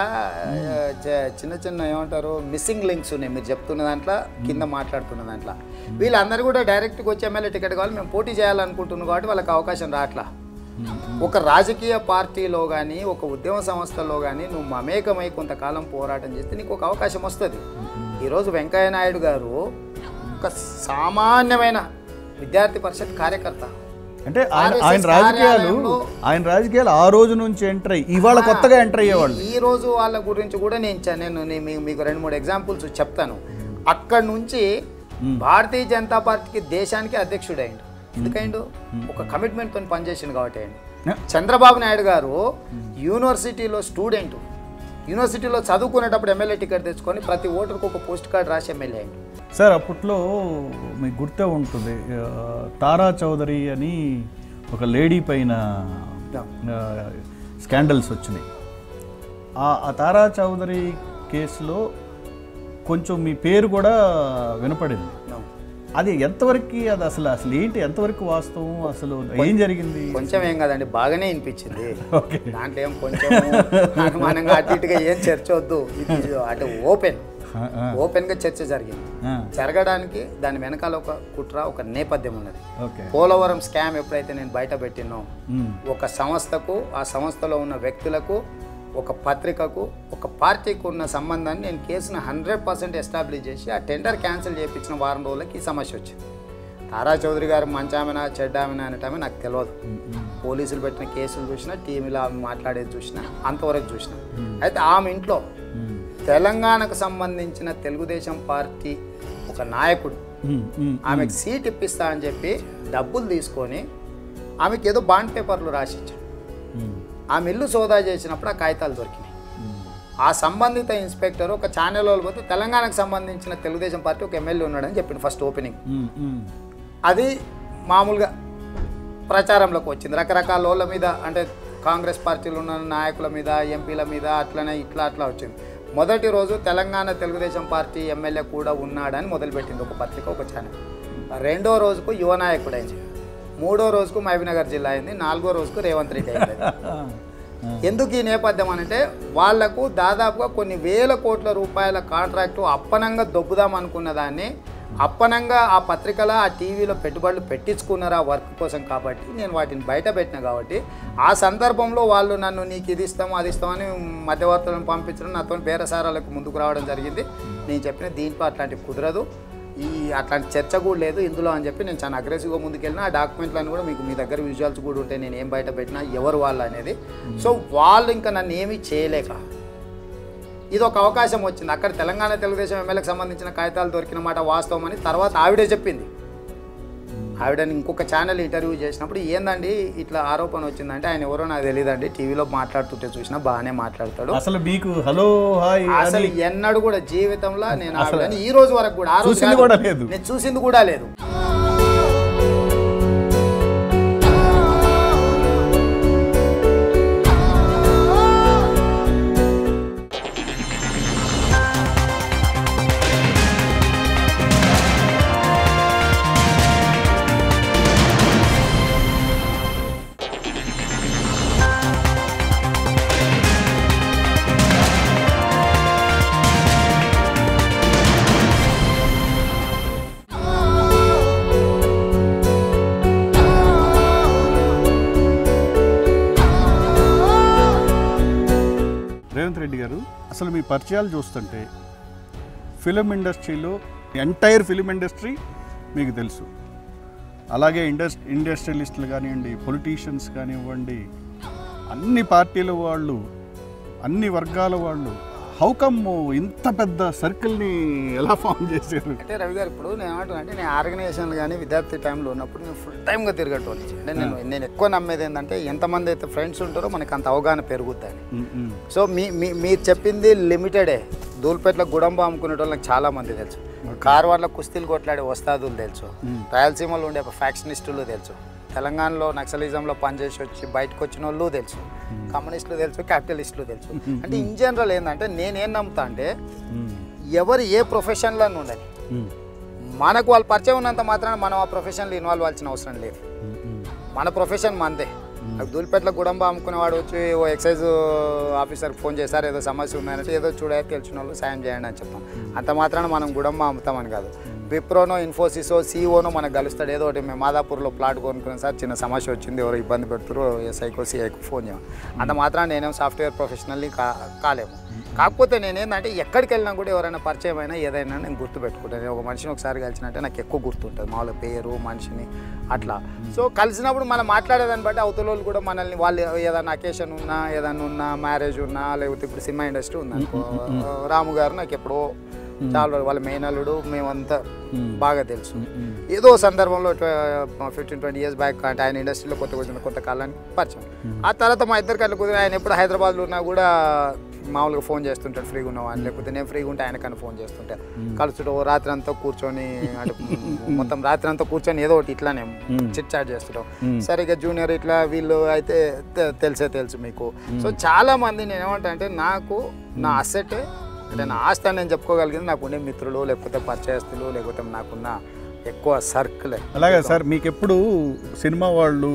చిన్న ఏమంటారు మిస్సింగ్ లింక్స్ ఉన్నాయి. మీరు చెప్తున్న దాంట్లో, కింద మాట్లాడుతున్న దాంట్లో వీళ్ళందరూ కూడా డైరెక్ట్గా వచ్చి ఎమ్మెల్యే టికెట్ కావాలి, మేము పోటీ చేయాలనుకుంటున్నాం కాబట్టి వాళ్ళకి అవకాశం రావట్లా. ఒక రాజకీయ పార్టీలో కానీ, ఒక ఉద్యమ సంస్థలో కానీ నువ్వు మమేకమై కొంతకాలం పోరాటం చేస్తే నీకు ఒక అవకాశం వస్తుంది. ఈరోజు వెంకయ్య నాయుడు గారు ఒక సామాన్యమైన విద్యార్థి పరిషత్ కార్యకర్త. అంటే ఆయన రాజకీయాలు ఆ రోజు నుంచి ఎంటర్ అయ్యి ఇవాళ కొత్తగా ఎంటర్ అయ్యేవాళ్ళు. ఈ రోజు వాళ్ళ గురించి కూడా నేను మీకు 2-3 ఎగ్జాంపుల్స్ చెప్తాను. అక్కడి నుంచి భారతీయ జనతా పార్టీకి దేశానికి అధ్యక్షుడు అయ్యిండు. ఎందుకైండు? ఒక కమిట్మెంట్తో పనిచేసిండు కాబట్టి అయ్యిండు. చంద్రబాబు నాయుడు గారు యూనివర్సిటీలో స్టూడెంట్, యూనివర్సిటీలో చదువుకునేటప్పుడు ఎమ్మెల్యే టికెట్ తెచ్చుకొని ప్రతి ఓటర్కి ఒక పోస్ట్ కార్డు రాసి ఎమ్మెల్యే అయ్యిండు. సార్ అప్పట్లో మీకు గుర్తే ఉంటుంది, తారా చౌదరి అని ఒక లేడీ పైన స్కాండల్స్ వచ్చినాయి. ఆ తారా చౌదరి కేసులో కొంచెం మీ పేరు కూడా వినపడింది. అది ఎంతవరకు, అది అసలు ఏంటి, ఎంతవరకు వాస్తవం, అసలు ఏం జరిగింది? కొంచెం ఏం కాదండి, బాగానే వినిపించింది. దాంట్లో ఏం కొంచెం అనుమానంగా అటు ఇటుగా ఏం చర్చ వద్దు, అటు ఓపెన్. ఓపెన్గా చర్చ జరిగింది. జరగడానికి దాని వెనకాల ఒక కుట్ర, ఒక నేపథ్యం ఉన్నది. పోలవరం స్కామ్ ఎప్పుడైతే నేను బయట పెట్టినో, ఒక సంస్థకు, ఆ సంస్థలో ఉన్న వ్యక్తులకు, ఒక పత్రికకు, ఒక పార్టీకి ఉన్న సంబంధాన్ని నేను కేసును 100% ఎస్టాబ్లిష్ చేసి ఆ టెండర్ క్యాన్సిల్ చేయించిన వారం రోజులకి ఈ సమస్య వచ్చింది. తారా చౌదరి గారు మంచామెనా చెడ్డామెనా అనేటమే నాకు తెలియదు. పోలీసులు పెట్టిన కేసులు చూసినా, టీవీలో ఆమె మాట్లాడేది చూసినా, అంతవరకు చూసినా. అయితే ఆమె ఇంట్లో తెలంగాణకు సంబంధించిన తెలుగుదేశం పార్టీ ఒక నాయకుడు ఆమెకు సీట్ ఇప్పిస్తా అని చెప్పి డబ్బులు తీసుకొని ఆమెకి ఏదో బాండ్ పేపర్లు రాసిచ్చాడు. ఆమె ఇల్లు సోదా చేసినప్పుడు ఆ కాగితాలు దొరికినాయి. ఆ సంబంధిత ఇన్స్పెక్టర్ ఒక ఛానల్ వాళ్ళు పోతే తెలంగాణకు సంబంధించిన తెలుగుదేశం పార్టీ ఒక ఎమ్మెల్యే ఉన్నాడని చెప్పింది ఫస్ట్ ఓపెనింగ్. అది మామూలుగా ప్రచారంలోకి వచ్చింది. రకరకాల వాళ్ళ మీద, అంటే కాంగ్రెస్ పార్టీలో ఉన్న నాయకుల మీద, ఎంపీల మీద, అట్లనే అట్లా వచ్చింది. మొదటి రోజు తెలంగాణ తెలుగుదేశం పార్టీ ఎమ్మెల్యే కూడా ఉన్నాడని మొదలుపెట్టింది ఒక పత్రిక, ఒక ఛానల్. రెండో రోజుకు యువ నాయకుడు అయింది, మూడో రోజుకు మహబూబ్నగర్ జిల్లా అయింది, నాలుగో రోజుకు రేవంత్ రెడ్డి అయింది. ఎందుకు ఈ నేపథ్యం అంటే వాళ్లకు దాదాపుగా కొన్ని వేల కోట్ల రూపాయల కాంట్రాక్టు అప్పనంగా దొబ్బుదాం అనుకున్న దాన్ని అప్పనంగా ఆ పత్రికలో, ఆ టీవీలో పెట్టుబడులు పెట్టించుకున్నారు ఆ వర్క్ కోసం. కాబట్టి నేను వాటిని బయట పెట్టిన కాబట్టి ఆ సందర్భంలో వాళ్ళు నన్ను నీకు ఇది ఇస్తాము అది ఇస్తామని మధ్యవర్తులను పంపించడం, నాతో బేరసారాలకు ముందుకు రావడం జరిగింది. నేను చెప్పిన దీంట్లో అట్లాంటి కుదరదు, అట్లాంటి చర్చ కూడా లేదు ఇందులో అని చెప్పి నేను చాలా అగ్రెసివ్గా ముందుకెళ్ళిన. ఆ డాక్యుమెంట్లను కూడా మీకు మీ దగ్గర విజువల్స్ కూడా ఉంటాయి, నేను ఏం బయట పెట్టినా, ఎవరు వాళ్ళు అనేది. సో వాళ్ళు ఇంకా నన్ను ఏమీ చేయలేక ఇది ఒక అవకాశం వచ్చింది. అక్కడ తెలంగాణ తెలుగుదేశం ఎమ్మెల్యేకి సంబంధించిన కాగితాలు దొరికిన మాట వాస్తవం అని తర్వాత ఆవిడే చెప్పింది. ఆవిడని ఇంకొక ఛానల్ ఇంటర్వ్యూ చేసినప్పుడు ఏందండి ఇట్లా ఆరోపణ వచ్చిందంటే, ఆయన ఎవరో నాకు తెలియదండి, టీవీలో మాట్లాడుతుంటే చూసినా బాగానే మాట్లాడతాడు, అసలు మీకు హలో హాయ్ అసలు ఎన్నడూ కూడా జీవితంలో నేను ఆవిడని ఈ రోజు వరకు కూడా, ఆ రోజు నేను చూసింది కూడా లేదు. రేవంత్ రెడ్డి గారు, అసలు మీ పరిచయాలు చూస్తుంటే ఫిలిం ఇండస్ట్రీలో ఎంటైర్ ఫిలిం ఇండస్ట్రీ మీకు తెలుసు, అలాగే ఇండస్ట్రియలిస్టులు కానివ్వండి, పొలిటీషియన్స్ కానివ్వండి, అన్ని పార్టీల వాళ్ళు, అన్ని వర్గాల వాళ్ళు, హౌ కమ్ ఇంత పెద్ద సర్కిల్ని ఎలా ఫామ్ చేశారు? అంటే రవి గారు, ఇప్పుడు నేను ఏమంటున్నా అంటే, నేను ఆర్గనైజేషన్లు కానీ విద్యార్థి టైంలో ఉన్నప్పుడు నేను ఫుల్ టైమ్గా తిరగటోళ్ళు. అంటే నేను ఎక్కువ నమ్మేది ఏంటంటే, ఎంతమంది అయితే ఫ్రెండ్స్ ఉంటారో మనకు అంత అవగాహన పెరుగుద్దని. సో మీరు చెప్పింది లిమిటెడే. దూల్పేటలో గుడంబ అమ్ముకునే వాళ్ళకి చాలామంది తెలుసు, కార్వార్లో కుస్తీలు కొట్లాడే వస్తాదులు తెలుసు, రాయలసీమలో ఉండే ఫ్యాక్షనిస్టులు తెలుసు, తెలంగాణలో నక్సలిజంలో పనిచేసి వచ్చి బయటకు వచ్చిన వాళ్ళు తెలుసు, కమ్యూనిస్టులు తెలుసు, క్యాపిటలిస్టులు తెలుసు. అంటే ఇన్ జనరల్ ఏంటంటే, నేనేం నమ్ముతా అంటే, ఎవరు ఏ ప్రొఫెషన్లో ఉండని మనకు వాళ్ళు పరిచయం ఉన్నంత మాత్రాన మనం ఆ ప్రొఫెషన్లో ఇన్వాల్వ్ అవ్వాల్సిన అవసరం లేదు. మన ప్రొఫెషన్ మనదే. దూల్పేటలో గుడంబ అమ్ముకునేవాడు వచ్చి ఓ ఎక్సైజ్ ఆఫీసర్కి ఫోన్ చేశారు, ఏదో సమస్య ఉందంటే, ఏదో చూడాలి తెలిసిన వాళ్ళు సాయం చేయండి అని చెప్తాం. అంత మాత్రాన మనం గుడంబ అమ్ముతామని కాదు. విప్రోనో, ఇన్ఫోసిసో, సిఇఓనో మనకు కలుస్తాడు. ఏదో ఒకటి మేము మాదాపూర్లో ప్లాట్ కొనుక్కున్నాం సార్, చిన్న సమస్య వచ్చింది, ఎవరో ఇబ్బంది పెడుతున్నారు, ఎస్ఐకో సిఐకో ఫోన్ చేయం. అంత మాత్రాన నేనేం సాఫ్ట్వేర్ ప్రొఫెషనల్ని కాలేము. కాకపోతే నేనేందంటే, ఎక్కడికి వెళ్ళినా కూడా ఎవరైనా పరిచయం అయినా ఏదైనా నేను గుర్తుపెట్టుకుంటాను. నేను ఒక మనిషిని ఒకసారి కలిసినట్టే నాకు ఎక్కువ గుర్తుంటుంది, మామూలుగా పేరు, మనిషిని అట్లా. సో కలిసినప్పుడు మనం మాట్లాడేదాన్ని బట్టి అవతల వాళ్ళు కూడా మనల్ని, వాళ్ళు ఏదైనా అకేషన్ ఉన్నా, ఏదైనా ఉన్నా, మ్యారేజ్ ఉన్నా, లేకపోతే ఇప్పుడు సినిమా ఇండస్ట్రీ ఉందనుకో, రాము గారు నాకు ఎప్పుడో చాలా వాళ్ళ మేనల్లుడు, మేమంతా బాగా తెలుసు. ఏదో సందర్భంలో 15-20 years బ్యాక్ అంటే ఆయన ఇండస్ట్రీలో కొత్త కాలానికి పరిచయం. ఆ తర్వాత మా ఇద్దరికి అట్లా కుదిరి, ఆయన ఎప్పుడు హైదరాబాద్లో ఉన్నా కూడా మామూలుగా ఫోన్ చేస్తుంటాడు ఫ్రీగా ఉన్నావా అని, లేకపోతే నేను ఫ్రీగా ఉంటే ఆయనకన్నా ఫోన్ చేస్తుంటా, కలుస్తుంటే ఓ రాత్రి అంతా కూర్చొని, అంటే మొత్తం రాత్రి అంతా కూర్చొని ఏదో ఒకటి ఇట్లానే చిట్ చాట్ చేస్తుంటాం. సరిగ్గా జూనియర్ ఇట్లా వీళ్ళు అయితే తెలుసు మీకు. సో చాలా మంది నేను ఏమంటా అంటే, నాకు నా అసెట్ అంటే నా ఆస్తి అని నేను చెప్పుకోగలిగింది నాకుండే మిత్రులు, లేకపోతే పరిచయస్తులు, లేకపోతే నాకున్న ఎక్కువ సర్కిల్. అలాగే సార్, మీకు ఎప్పుడు సినిమా వాళ్ళు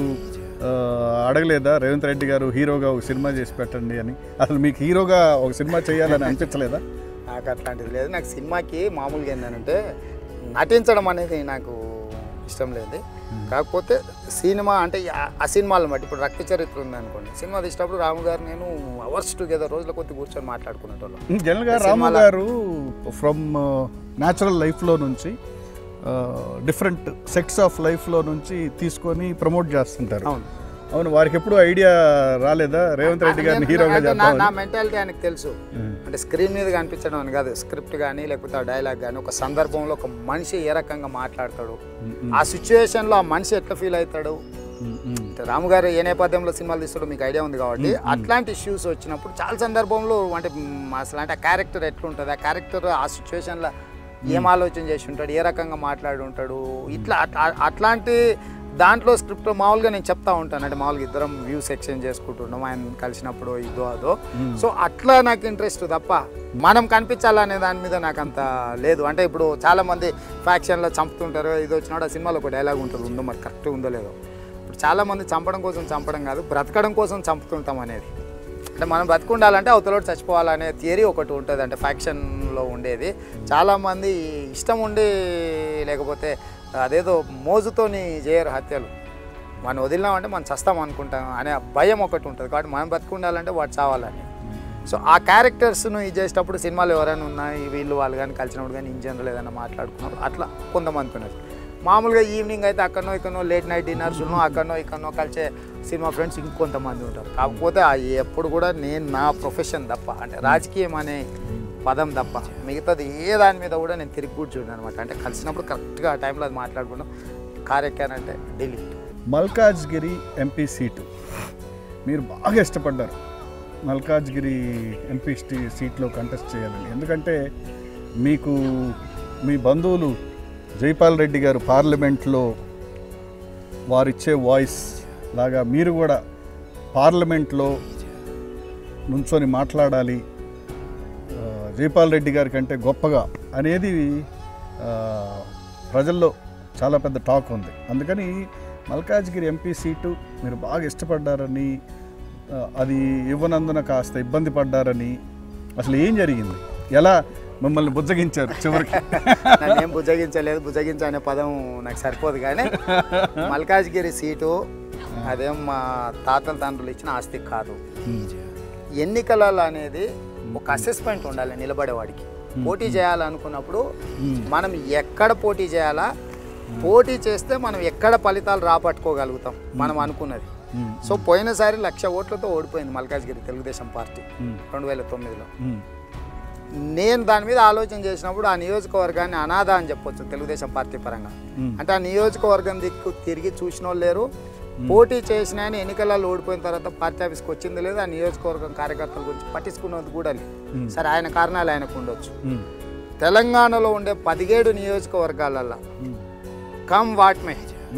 అడగలేదా రేవంత్ రెడ్డి గారు హీరోగా ఒక సినిమా చేసి పెట్టండి అని? అసలు మీకు హీరోగా ఒక సినిమా చేయాలని అనిపించలేదా? నాకు అట్లాంటిది లేదు. నాకు సినిమాకి మామూలుగా ఏంటంటే నటించడం అనేది నాకు ఇష్టం లేదు. కాకపోతే సినిమా అంటే ఆ సినిమాలను బట్టి ఇప్పుడు రక్త చరిత్ర ఉందనుకోండి, సినిమా తీసినప్పుడు రాము గారు నేను అవర్స్ టుగెదర్ రోజుల కొద్ది కూర్చొని మాట్లాడుకునేటోళ్ళం. జనరల్గా రాము గారు ఫ్రమ్ న్యాచురల్ లైఫ్లో నుంచి డిఫరెంట్ సెక్స్ ఆఫ్ లైఫ్లో నుంచి తీసుకొని ప్రమోట్ చేస్తుంటారు. అవును అవును, వారికి ఎప్పుడు ఐడియా రాలేదా రేవంత్ రెడ్డి గారిని హీరోగా చేద్దాం? నా మెంటాలిటీ ఆయనకు తెలుసు. అంటే స్క్రీన్ మీద కనిపించడం అని కాదు, స్క్రిప్ట్ కానీ లేకపోతే ఆ డైలాగ్ కానీ ఒక సందర్భంలో ఒక మనిషి ఏ రకంగా మాట్లాడతాడు, ఆ సిచ్యువేషన్లో ఆ మనిషి ఎట్లా ఫీల్ అవుతాడు. రాము గారు ఏ నేపథ్యంలో సినిమాలు తీస్తాడో మీకు ఐడియా ఉంది కాబట్టి అట్లాంటి ఇష్యూస్ వచ్చినప్పుడు చాలా సందర్భంలో అంటే అసలు అంటే ఆ క్యారెక్టర్ ఎట్లుంటుంది, ఆ క్యారెక్టర్ ఆ సిచ్యువేషన్లో ఏం ఆలోచన చేసి ఉంటాడు, ఏ రకంగా మాట్లాడి ఉంటాడు, ఇట్లా అట్లాంటి దాంట్లో స్క్రిప్ట్ మామూలుగా నేను చెప్తా ఉంటాను. అంటే మామూలుగా ఇద్దరం వ్యూస్ ఎక్స్చేంజ్ చేసుకుంటున్నాం ఆయన కలిసినప్పుడు ఇదో అదో. సో అట్లా నాకు ఇంట్రెస్ట్ తప్ప మనం కనిపించాలనే దాని మీద నాకు అంత లేదు. అంటే ఇప్పుడు చాలామంది ఫ్యాక్షన్లో చంపుతుంటారు, ఇది వచ్చినాడు ఆ సినిమాలో ఒక డైలాగ్ ఉంటుంది, ఉందో మరి కరెక్ట్ ఉందో లేదో. ఇప్పుడు చాలామంది చంపడం కోసం చంపడం కాదు, బ్రతకడం కోసం చంపుతుంటాం అనేది. అంటే మనం బతుకుండాలంటే అవతలోడు చచ్చిపోవాలనే థియరీ ఒకటి ఉంటుంది, అంటే ఫ్యాక్షన్లో ఉండేది. చాలామంది ఇష్టం ఉండి లేకపోతే అదేదో మోజుతోని చేయరు హత్యలు. మనం వదిలినామంటే మనం చస్తాం అనుకుంటాం అనే భయం ఒకటి ఉంటుంది. కాబట్టి మనం బతుకుండాలంటే వాడు చావాలని. సో ఆ క్యారెక్టర్స్ను ఇది చేసేటప్పుడు సినిమాలు ఎవరైనా ఉన్నాయి వీళ్ళు వాళ్ళు కానీ కలిసినప్పుడు కానీ ఇన్ జనరల్ ఏదైనా మాట్లాడుకున్నారు అట్లా కొంతమంది ఉన్నారు. మామూలుగా ఈవినింగ్ అయితే అక్కడనో ఇక్కడనో లేట్ నైట్ డిన్నర్స్లో అక్కడనో ఇక్కడనో కలిసే సినిమా ఫ్రెండ్స్ ఇంకొంతమంది ఉంటారు. కాకపోతే ఎప్పుడు కూడా నేను నా ప్రొఫెషన్ తప్ప, అంటే రాజకీయం అనే పదం తప్ప మిగతాది ఏ దాని మీద కూడా నేను తిరిగి కూర్చుంటాను అనమాట. అంటే కలిసినప్పుడు కరెక్ట్గా ఆ టైంలో అది మాట్లాడుకున్నాం. కార్యక్రమం డిలీట్. మల్కాజ్గిరి ఎంపీ సీటు మీరు బాగా ఇష్టపడ్డారు, మల్కాజ్గిరి ఎంపీ సీట్లో కంటెస్ట్ చేయాలని. ఎందుకంటే మీకు మీ బంధువులు జైపాల్ రెడ్డి గారు పార్లమెంట్లో వారిచ్చే వాయిస్ లాగా మీరు కూడా పార్లమెంట్లో నుంచొని మాట్లాడాలి జైపాల్ రెడ్డి గారి కంటే గొప్పగా అనేది ప్రజల్లో చాలా పెద్ద టాక్ ఉంది. అందుకని మల్కాజ్గిరి ఎంపీ సీటు మీరు బాగా ఇష్టపడ్డారని, అది ఇవ్వనందున కాస్త ఇబ్బంది పడ్డారని, అసలు ఏం జరిగింది, ఎలా మిమ్మల్ని బుజ్జగించారు చివరికి? నన్నేం బుజ్జగించలేదు, బుజ్జగించ అనే పదం నాకు సరిపోదు. కానీ మల్కాజ్గిరి సీటు అదేం మా తాతల తండ్రులు ఇచ్చిన ఆస్తి కాదు. ఎన్నికలలో అనేది ఒక అసెస్మెంట్ ఉండాలి నిలబడేవాడికి. పోటీ చేయాలనుకున్నప్పుడు మనం ఎక్కడ పోటీ చేయాలా, పోటీ చేస్తే మనం ఎక్కడ ఫలితాలు రాబట్టుకోగలుగుతాం మనం అనుకున్నది. సో పోయినసారి 1,00,000 ఓట్లతో ఓడిపోయింది మల్కాజ్గిరి తెలుగుదేశం పార్టీ 2009లో. నేను దాని మీద ఆలోచన చేసినప్పుడు ఆ నియోజకవర్గాన్ని అనాథ అని చెప్పొచ్చు తెలుగుదేశం పార్టీ పరంగా. అంటే ఆ నియోజకవర్గం దిక్కు తిరిగి చూసిన వాళ్ళు లేరు, పోటీ చేసిన ఆయన ఎన్నికలలో ఓడిపోయిన తర్వాత పార్టీ ఆఫీస్కి వచ్చింది లేదు, ఆ నియోజకవర్గం కార్యకర్తల గురించి పట్టించుకున్నది కూడా లేదు. సరే ఆయన కారణాలు ఆయనకు ఉండొచ్చు. తెలంగాణలో ఉండే 17 నియోజకవర్గాలల్లో కమ్ వాట్మే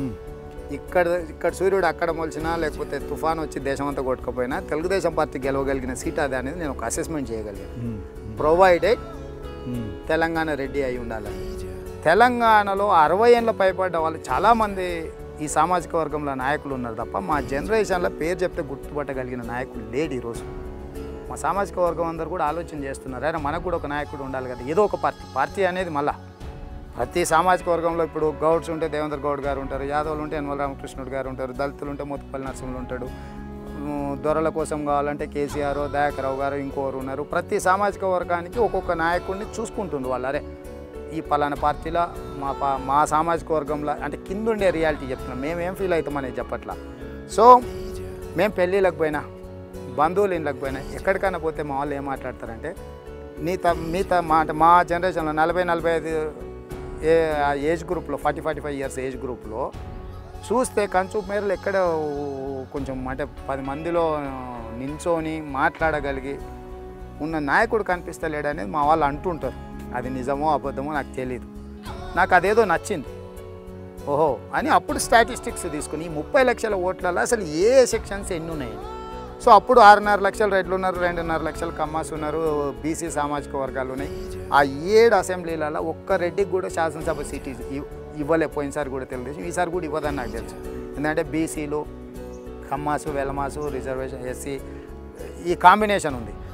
ఇక్కడ సూర్యుడు అక్కడ మొలిచినా లేకపోతే తుఫాన్ వచ్చి దేశం అంతా కొట్టుకపోయినా తెలుగుదేశం పార్టీ గెలవగలిగిన సీట్ అది అనేది నేను ఒక అసెస్మెంట్ చేయగలిగాను. ప్రొవైడెడ్ తెలంగాణ రెడ్డి అయి ఉండాలని. తెలంగాణలో 60 ఏళ్ళ పైబడ్డ వాళ్ళు చాలామంది ఈ సామాజిక వర్గంలో నాయకులు ఉన్నారు తప్ప మా జనరేషన్లో పేరు చెప్తే గుర్తుపట్టగలిగిన నాయకులు లేడు ఈరోజు. మా సామాజిక వర్గం అందరూ కూడా ఆలోచన చేస్తున్నారు, అయినా మనకు కూడా ఒక నాయకుడు ఉండాలి కదా. ఏదో ఒక పార్టీ అనేది మళ్ళా ప్రతి సామాజిక వర్గంలో ఇప్పుడు గౌడ్స్ ఉంటే దేవేంద్ర గౌడ్ గారు ఉంటారు, యాదవులు ఉంటే యనమల రామకృష్ణుడు గారు ఉంటారు, దళితులు ఉంటే మోత్కుపల్లి నరసింహులు ఉంటాడు, దొరల కోసం కావాలంటే కేసీఆర్ దయాకరావు గారు ఇంకోరు ఉన్నారు. ప్రతి సామాజిక వర్గానికి ఒక్కొక్క నాయకుడిని చూసుకుంటుండ్రు వాళ్ళు. అరే ఈ పలానా పార్టీలో మా సామాజిక వర్గంలో అంటే కింద ఉండే రియాలిటీ చెప్తున్నాం, మేమేం ఫీల్ అవుతాం అనేది చెప్పట్లా. సో మేము పెళ్ళిళ్ళకి పోయినా బంధువులు ఇళ్ళకి పోయినా ఎక్కడికైనా పోతే మా వాళ్ళు ఏం మాట్లాడతారంటే మా జనరేషన్లో 40-45 ఏజ్ గ్రూప్లో 40-45 ఇయర్స్ ఏజ్ గ్రూప్లో చూస్తే కంచూపు మేరలు ఎక్కడ కొంచెం అంటే 10 మందిలో నించొని మాట్లాడగలిగి ఉన్న నాయకుడు కనిపిస్తలేడు అనేది మా వాళ్ళు అంటుంటారు. అది నిజమో అబద్ధమో నాకు తెలియదు. నాకు అదేదో నచ్చింది, ఓహో అని అప్పుడు స్టాటిస్టిక్స్ తీసుకుని 30 లక్షల ఓట్లలో అసలు ఏ సెక్షన్స్ ఎన్ని ఉన్నాయి. సో అప్పుడు 6.5 లక్షల రెడ్లు ఉన్నారు, 2.5 లక్షల కమ్మాస్ ఉన్నారు, బీసీ సామాజిక వర్గాలు ఉన్నాయి. ఆ 7 అసెంబ్లీలలో ఒక్క రెడ్డికి కూడా శాసనసభ సీట్ ఇవ్వలే. పోయినసారి కూడా తెలుగుదేశం, ఈసారి కూడా ఇవ్వదని నాకు తెలుసు. ఎందుకంటే బీసీలు కమ్మాసు వెలమాసు రిజర్వేషన్ ఎస్సీ ఈ కాంబినేషన్ ఉంది.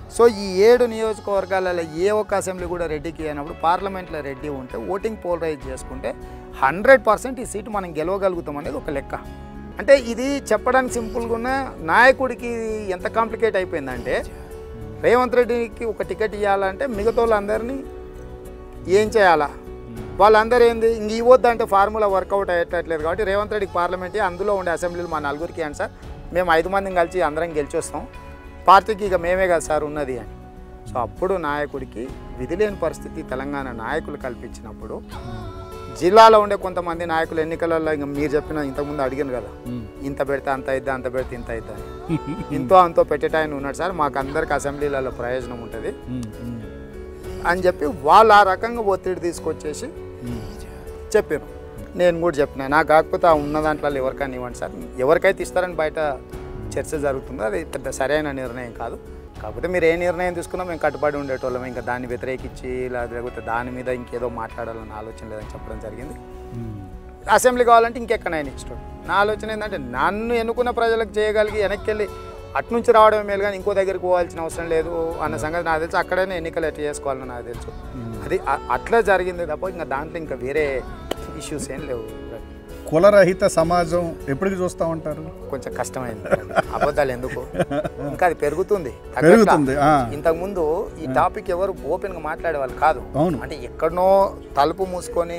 సో ఈ 7 నియోజకవర్గాలలో ఏ ఒక్క అసెంబ్లీ కూడా రెడ్డికి అయినప్పుడు పార్లమెంట్లో రెడ్డి ఉంటే ఓటింగ్ పోలరైజ్ చేసుకుంటే 100% ఈ సీటు మనం గెలవగలుగుతాం అనేది ఒక లెక్క. అంటే ఇది చెప్పడానికి సింపుల్గా ఉన్న నాయకుడికి ఎంత కాంప్లికేట్ అయిపోయిందంటే రేవంత్ రెడ్డికి ఒక టికెట్ ఇవ్వాలంటే మిగతా వాళ్ళందరినీ ఏం చేయాలా, వాళ్ళందరూ ఏంది ఇంక ఇవ్వద్దంటే ఫార్ములా వర్కౌట్ అయ్యేటట్లేదు. కాబట్టి రేవంత్ రెడ్డికి పార్లమెంట్ అందులో ఉండే అసెంబ్లీలు మా నలుగురికి అని సార్, మేము 5 మందిని కలిసి అందరం గెలిచి వస్తాం, పార్టీకి ఇక మేమే కదా సార్ ఉన్నది అని. సో అప్పుడు నాయకుడికి విధి లేని పరిస్థితి తెలంగాణ నాయకులు కల్పించినప్పుడు జిల్లాలో ఉండే కొంతమంది నాయకులు ఎన్నికలలో ఇంకా మీరు చెప్పిన ఇంతకుముందు అడిగాను కదా, ఇంత పెడితే అంత అయిద్దా, అంత పెడితే ఇంత అయిద్దా అని ఇంతో అంతో పెట్టేటాయన ఉన్నాడు సార్, మాకు అందరికి అసెంబ్లీలలో ప్రయోజనం ఉంటుంది అని చెప్పి వాళ్ళు ఆ రకంగా ఒత్తిడి తీసుకొచ్చేసి చెప్పారు. నేను కూడా చెప్పిన నాకు కాకపోతే ఆ ఉన్న దాంట్లో ఎవరికైనా ఇవ్వండి సార్, ఎవరికైతే ఇస్తారని బయట చర్చ జరుగుతుందో అది పెద్ద సరైన నిర్ణయం కాదు, కాకపోతే మీరు ఏ నిర్ణయం తీసుకున్నా మేము కట్టుబడి ఉండేటోళ్ళం, ఇంకా దాన్ని వ్యతిరేకించి లేకపోతే దాని మీద ఇంకేదో మాట్లాడాలని ఆలోచన లేదని చెప్పడం జరిగింది. అసెంబ్లీ కావాలంటే ఇంకెక్కడైనా ఇష్టం. నా ఆలోచన ఏంటంటే నన్ను ఎన్నుకున్న ప్రజలకు చేయగలిగి వెనక్కి వెళ్ళి అటు నుంచి రావడమే మేలు కానీ ఇంకో దగ్గరికి పోవాల్సిన అవసరం లేదు అన్న సంగతి నాకు తెలుసు. అక్కడైనా ఎన్నికలు ఎట్లా చేసుకోవాలని నాకు తెలుసు. అది అట్లా జరిగింది తప్ప ఇంకా దాంట్లో ఇంకా వేరే ఇష్యూస్ ఏం లేవు. కులరహిత సమాజం ఎప్పటికి చూస్తూ ఉంటారు? కొంచెం కష్టమైంది అబద్ధాలు ఎందుకు, ఇంకా అది పెరుగుతుంది. ఇంతకుముందు ఈ టాపిక్ ఎవరు ఓపెన్ గా మాట్లాడేవాళ్ళు కాదు. అంటే ఎక్కడనో తలుపు మూసుకొని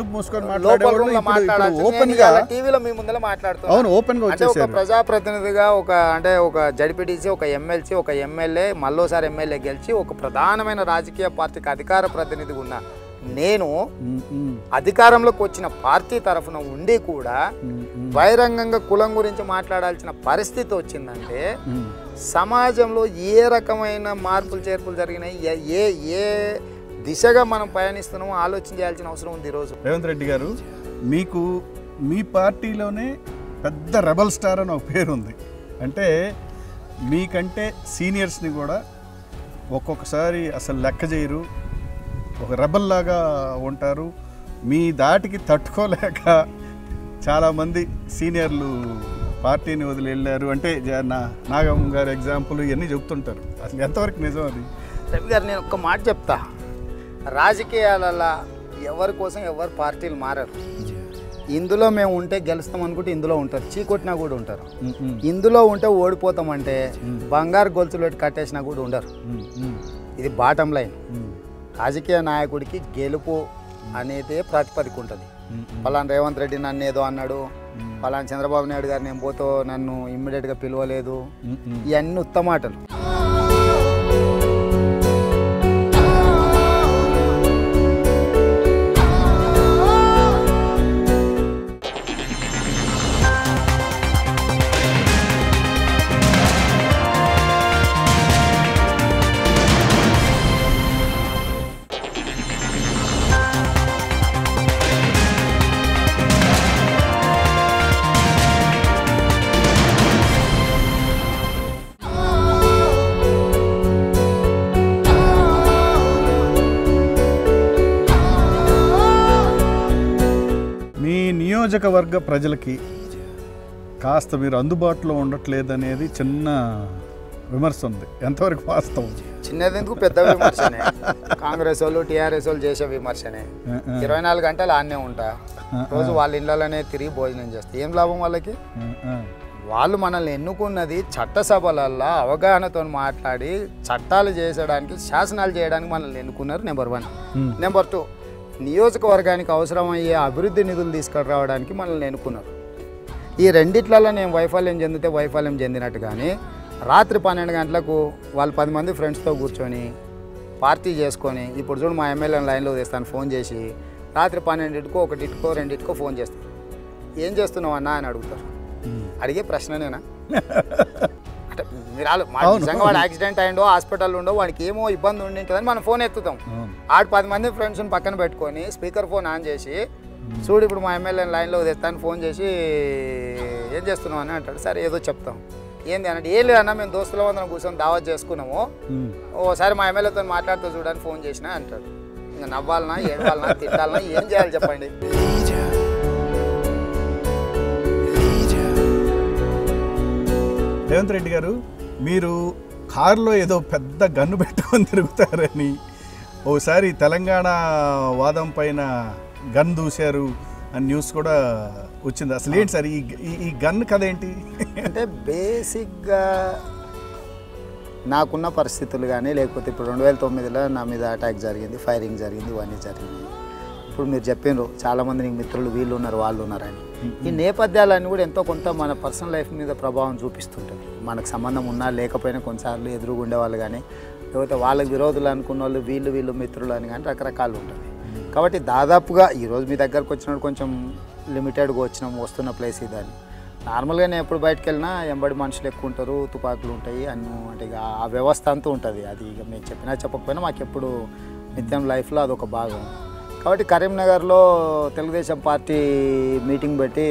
టీవీలో మీ ముందర మాట్లాడుతున్నాం. అంటే ఒక ప్రజాప్రతినిధిగా ఒక జడ్పీటీసీ, ఒక ఎమ్మెల్సీ, ఒక ఎమ్మెల్యే, మళ్ళోసారి ఎమ్మెల్యే గెలిచి ఒక ప్రధానమైన రాజకీయ పార్టీకి అధికార ప్రతినిధిగా ఉన్న నేను అధికారంలోకి వచ్చిన పార్టీ తరఫున ఉండి కూడా బహిరంగంగా కులం గురించి మాట్లాడాల్సిన పరిస్థితి వచ్చిందంటే సమాజంలో ఏ రకమైన మార్పులు చేర్పులు జరిగినాయి, ఏ ఏ దిశగా మనం పయనిస్తున్నామో ఆలోచన చేయాల్సిన అవసరం ఉంది ఈరోజు. రేవంత్ రెడ్డి గారు, మీకు మీ పార్టీలోనే పెద్ద రెబల్ స్టార్ అని ఒక పేరు ఉంది. అంటే మీకంటే సీనియర్స్ని కూడా ఒక్కొక్కసారి అసలు లెక్క చేయరు, ఒక రెబల్ లాగా ఉంటారు. మీ దాటికి తట్టుకోలేక చాలామంది సీనియర్లు పార్టీని వదిలి వెళ్ళారు. అంటే నాగమ్మ గారు ఎగ్జాంపుల్ ఇవన్నీ చెప్తుంటారు. అసలు ఎంతవరకు నిజం అది? రవి గారు, నేను ఒక్క మాట చెప్తా, రాజకీయాలలో ఎవరి కోసం ఎవరు పార్టీలు మారరు. ఇందులో మేము ఉంటే గెలుస్తాం అనుకుంటే ఇందులో ఉంటారు, చీకొట్టినా కూడా ఉంటారు. ఇందులో ఉంటే ఓడిపోతామంటే బంగారు గొలుసులు పెట్టి కట్టేసినా కూడా ఉండరు. ఇది బాటం లైన్. రాజకీయ నాయకుడికి గెలుపు అనేది ప్రాతిపదిక ఉంటుంది. పలానా రేవంత్ రెడ్డి నన్ను ఏదో అన్నాడు, పలానా చంద్రబాబు నాయుడు గారు నేను పోతో నన్ను ఇమ్మీడియట్గా పిలవలేదు, ఇవన్నీ ఉత్తమాటలు. నియోజకవర్గ ప్రజలకి కాస్త మీరు అందుబాటులో ఉండట్లేదనేది చిన్న విమర్శ ఉంది. ఎంతవరకు వాస్తవం? చిన్నది ఎందుకు, పెద్ద విమర్శనే. కాంగ్రెస్ వాళ్ళు టీఆర్ఎస్ వాళ్ళు చేసే విమర్శనే. 24 గంటలు ఆన్నే ఉంటా, రోజు వాళ్ళ ఇళ్ళలోనే తిరిగి భోజనం చేస్తే ఏం లాభం వాళ్ళకి? వాళ్ళు మనల్ని ఎన్నుకున్నది చట్టసభలల్లో అవగాహనతో మాట్లాడి చట్టాలు చేసడానికి, శాసనాలు చేయడానికి మనల్ని ఎన్నుకున్నారు. నెంబర్ 1. నెంబర్ 2, నియోజకవర్గానికి అవసరమయ్యే అభివృద్ధి నిధులు తీసుకురావడానికి మనల్ని ఎన్నుకున్నారు. ఈ రెండిట్లలో నేను వైఫల్యం చెందితే వైఫల్యం చెందినట్టు, కానీ రాత్రి 12 గంటలకు వాళ్ళు 10 మంది ఫ్రెండ్స్తో కూర్చొని పార్టీ చేసుకొని, ఇప్పుడు చూడు మా ఎమ్మెల్యేని లైన్లో తీస్తాను ఫోన్ చేసి, రాత్రి 12కో 1కో 2కో ఫోన్ చేస్తాను, ఏం చేస్తున్నావు అన్నా అని అడుగుతారు. అడిగే ప్రశ్ననేనా? అంటే మీరు నిజంగా వాడు యాక్సిడెంట్ అయ్యిండో హాస్పిటల్ ఉండో వాడికి ఏమో ఇబ్బంది ఉండి ఉంటుందని మనం ఫోన్ ఎత్తుతాం. ఆడు 10 మంది ఫ్రెండ్స్ని పక్కన పెట్టుకొని స్పీకర్ ఫోన్ ఆన్ చేసి, చూడు ఇప్పుడు మా ఎమ్మెల్యేని లైన్లో తెస్తాను ఫోన్ చేసి ఏం చేస్తున్నావు అని అంటాడు. సరే ఏదో చెప్తాం. ఏంది అన్నట్టు, ఏం లేదన్నా మేము దోస్తుల అందరం కూర్చొని దావత్ చేసుకున్నాము, ఓసారి మా ఎమ్మెల్యేతో మాట్లాడుతూ చూడడానికి ఫోన్ చేసినా అంటాడు. ఇంకా నవ్వాలన్నా, ఏడవాలన్నా, తిట్టాలన్నా, ఏం చేయాలి చెప్పండి? రేవంత్ రెడ్డి గారు, మీరు కారులో ఏదో పెద్ద గన్ను పెట్టుకొని తిరుగుతారని, ఓసారి తెలంగాణ వాదం పైన గన్ దూశారు అని న్యూస్ కూడా వచ్చింది. అసలు ఏంటి సార్ ఈ గన్ కథ ఏంటి? అంటే బేసిక్గా నాకున్న పరిస్థితులు కానీ, లేకపోతే ఇప్పుడు 2009లో నా మీద అటాక్ జరిగింది, ఫైరింగ్ జరిగింది, ఇవన్నీ జరిగింది. ఇప్పుడు మీరు చెప్పినారు చాలామంది నీకు మిత్రులు వీళ్ళు ఉన్నారు వాళ్ళు ఉన్నారని. ఈ నేపథ్యాలన్నీ కూడా ఎంతో కొంత మన పర్సనల్ లైఫ్ మీద ప్రభావం చూపిస్తుంటుంది. మనకు సంబంధం ఉన్నా లేకపోయినా కొన్నిసార్లు ఎదురుగా ఉండేవాళ్ళు కానీ, లేకపోతే వాళ్ళకి విరోధులు అనుకున్న వాళ్ళు వీళ్ళు మిత్రులు అని కానీ రకరకాలు ఉంటుంది. కాబట్టి దాదాపుగా ఈరోజు మీ దగ్గరకు వచ్చినప్పుడు కొంచెం లిమిటెడ్గా వస్తున్న ప్లేస్ ఇదని. నార్మల్గా నేను ఎప్పుడు బయటకు వెళ్ళినా ఎంబడి మనుషులు ఎక్కువ ఉంటారు, తుపాకులు ఉంటాయి అన్నీ, అంటే ఇక ఆ వ్యవస్థ అంతా ఉంటుంది. అది ఇక మేము చెప్పినా చెప్పకపోయినా మాకు ఎప్పుడు నిత్యం లైఫ్లో అదొక భాగం. కాబట్టి కరీంనగర్లో తెలుగుదేశం పార్టీ మీటింగ్ పెట్టి,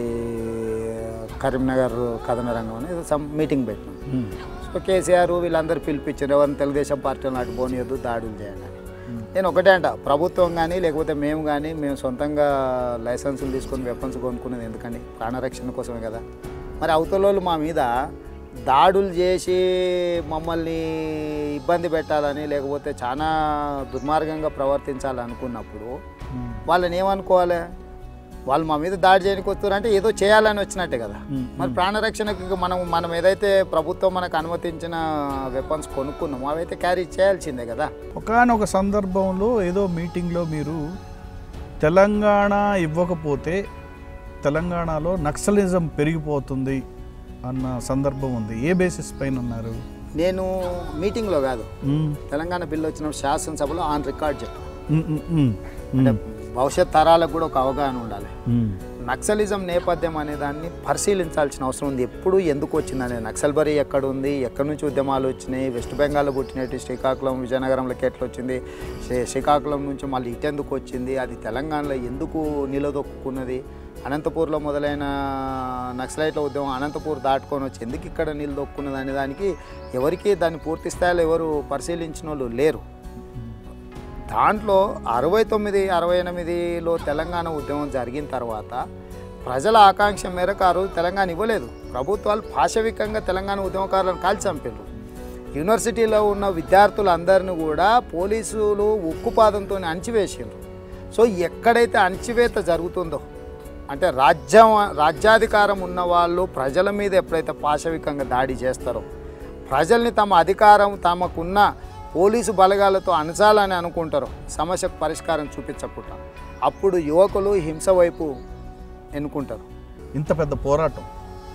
కరీంనగర్ కథన రంగం అని మీటింగ్ పెట్టినాం. సో కేసీఆర్ వీళ్ళందరూ పిలిపించారు, ఎవరిని తెలుగుదేశం పార్టీలో నాటి పోనీయొద్దు, దాడులు చేయండి. నేను ఒకటే అంట, ప్రభుత్వం కానీ లేకపోతే మేము సొంతంగా లైసెన్సులు తీసుకొని వెపన్స్ కొనుక్కునేది ఎందుకండి? ప్రాణరక్షణ కోసమే కదా. మరి అవతల మా మీద దాడులు చేసి మమ్మల్ని ఇబ్బంది పెట్టాలని, లేకపోతే చాలా దుర్మార్గంగా ప్రవర్తించాలనుకున్నప్పుడు వాళ్ళని ఏమనుకోవాలి? వాళ్ళు మా మీద దాడి చేయడానికి వస్తారంటే ఏదో చేయాలని వచ్చినట్టే కదా. మరి ప్రాణరక్షణకు మనం ఏదైతే ప్రభుత్వం మనకు అనుమతించిన వెపన్స్ కొనుక్కున్నామో అవైతే క్యారీ చేయాల్సిందే కదా. ఒకానొక సందర్భంలో ఏదో మీటింగ్లో మీరు తెలంగాణ ఇవ్వకపోతే తెలంగాణలో నక్సలిజం పెరిగిపోతుంది అన్న సందర్భం ఉంది. ఏ బేసిస్ పైన ఉన్నారు? నేను మీటింగ్లో కాదు, తెలంగాణ బిల్లు వచ్చినప్పుడు శాసనసభలో ఆన్ రికార్డ్ చెప్పాను. అంటే భవిష్యత్ తరాలకు కూడా ఒక అవగాహన ఉండాలి. నక్సలిజం నేపథ్యం అనే దాన్ని పరిశీలించాల్సిన అవసరం ఉంది. ఎప్పుడు ఎందుకు వచ్చిందనే నక్సల్బరీ ఎక్కడ ఉంది, ఎక్కడి నుంచి ఉద్యమాలు వచ్చినాయి, వెస్ట్ బెంగాల్లో పుట్టినట్టు శ్రీకాకుళం విజయనగరంలోకి ఎట్లా వచ్చింది, శ్రీకాకుళం నుంచి మళ్ళీ ఇటెందుకు వచ్చింది, అది తెలంగాణలో ఎందుకు నిలదొక్కున్నది, అనంతపూర్లో మొదలైన నక్సలైట్ల ఉద్యమం అనంతపూర్ దాటుకొని వచ్చి ఎందుకు ఇక్కడ నిలదొక్కున్నది అనే దానికి ఎవరికి దాన్ని పూర్తి స్థాయిలో ఎవరు పరిశీలించిన వాళ్ళు లేరు. దాంట్లో 69, 68లో తెలంగాణ ఉద్యమం జరిగిన తర్వాత ప్రజల ఆకాంక్ష మేరకు ఆ రోజు తెలంగాణ ఇవ్వలేదు. ప్రభుత్వాలు పాశవికంగా తెలంగాణ ఉద్యమకారులను కాల్చి చంపారు. యూనివర్సిటీలో ఉన్న విద్యార్థులందరినీ కూడా పోలీసులు ఉక్కుపాదంతో అణచివేసారు. సో ఎక్కడైతే అణచివేత జరుగుతుందో, అంటే రాజ్యాధికారం ఉన్న వాళ్ళు ప్రజల మీద ఎప్పుడైతే పాశవికంగా దాడి చేస్తారో, ప్రజల్ని తమ అధికారం తమకున్న పోలీసు బలగాలతో అణచాలని అనుకుంటారో, సమస్యకు పరిష్కారం చూపించకుండా, అప్పుడు యువకులు హింస వైపు ఎన్నుకుంటారు. ఇంత పెద్ద పోరాటం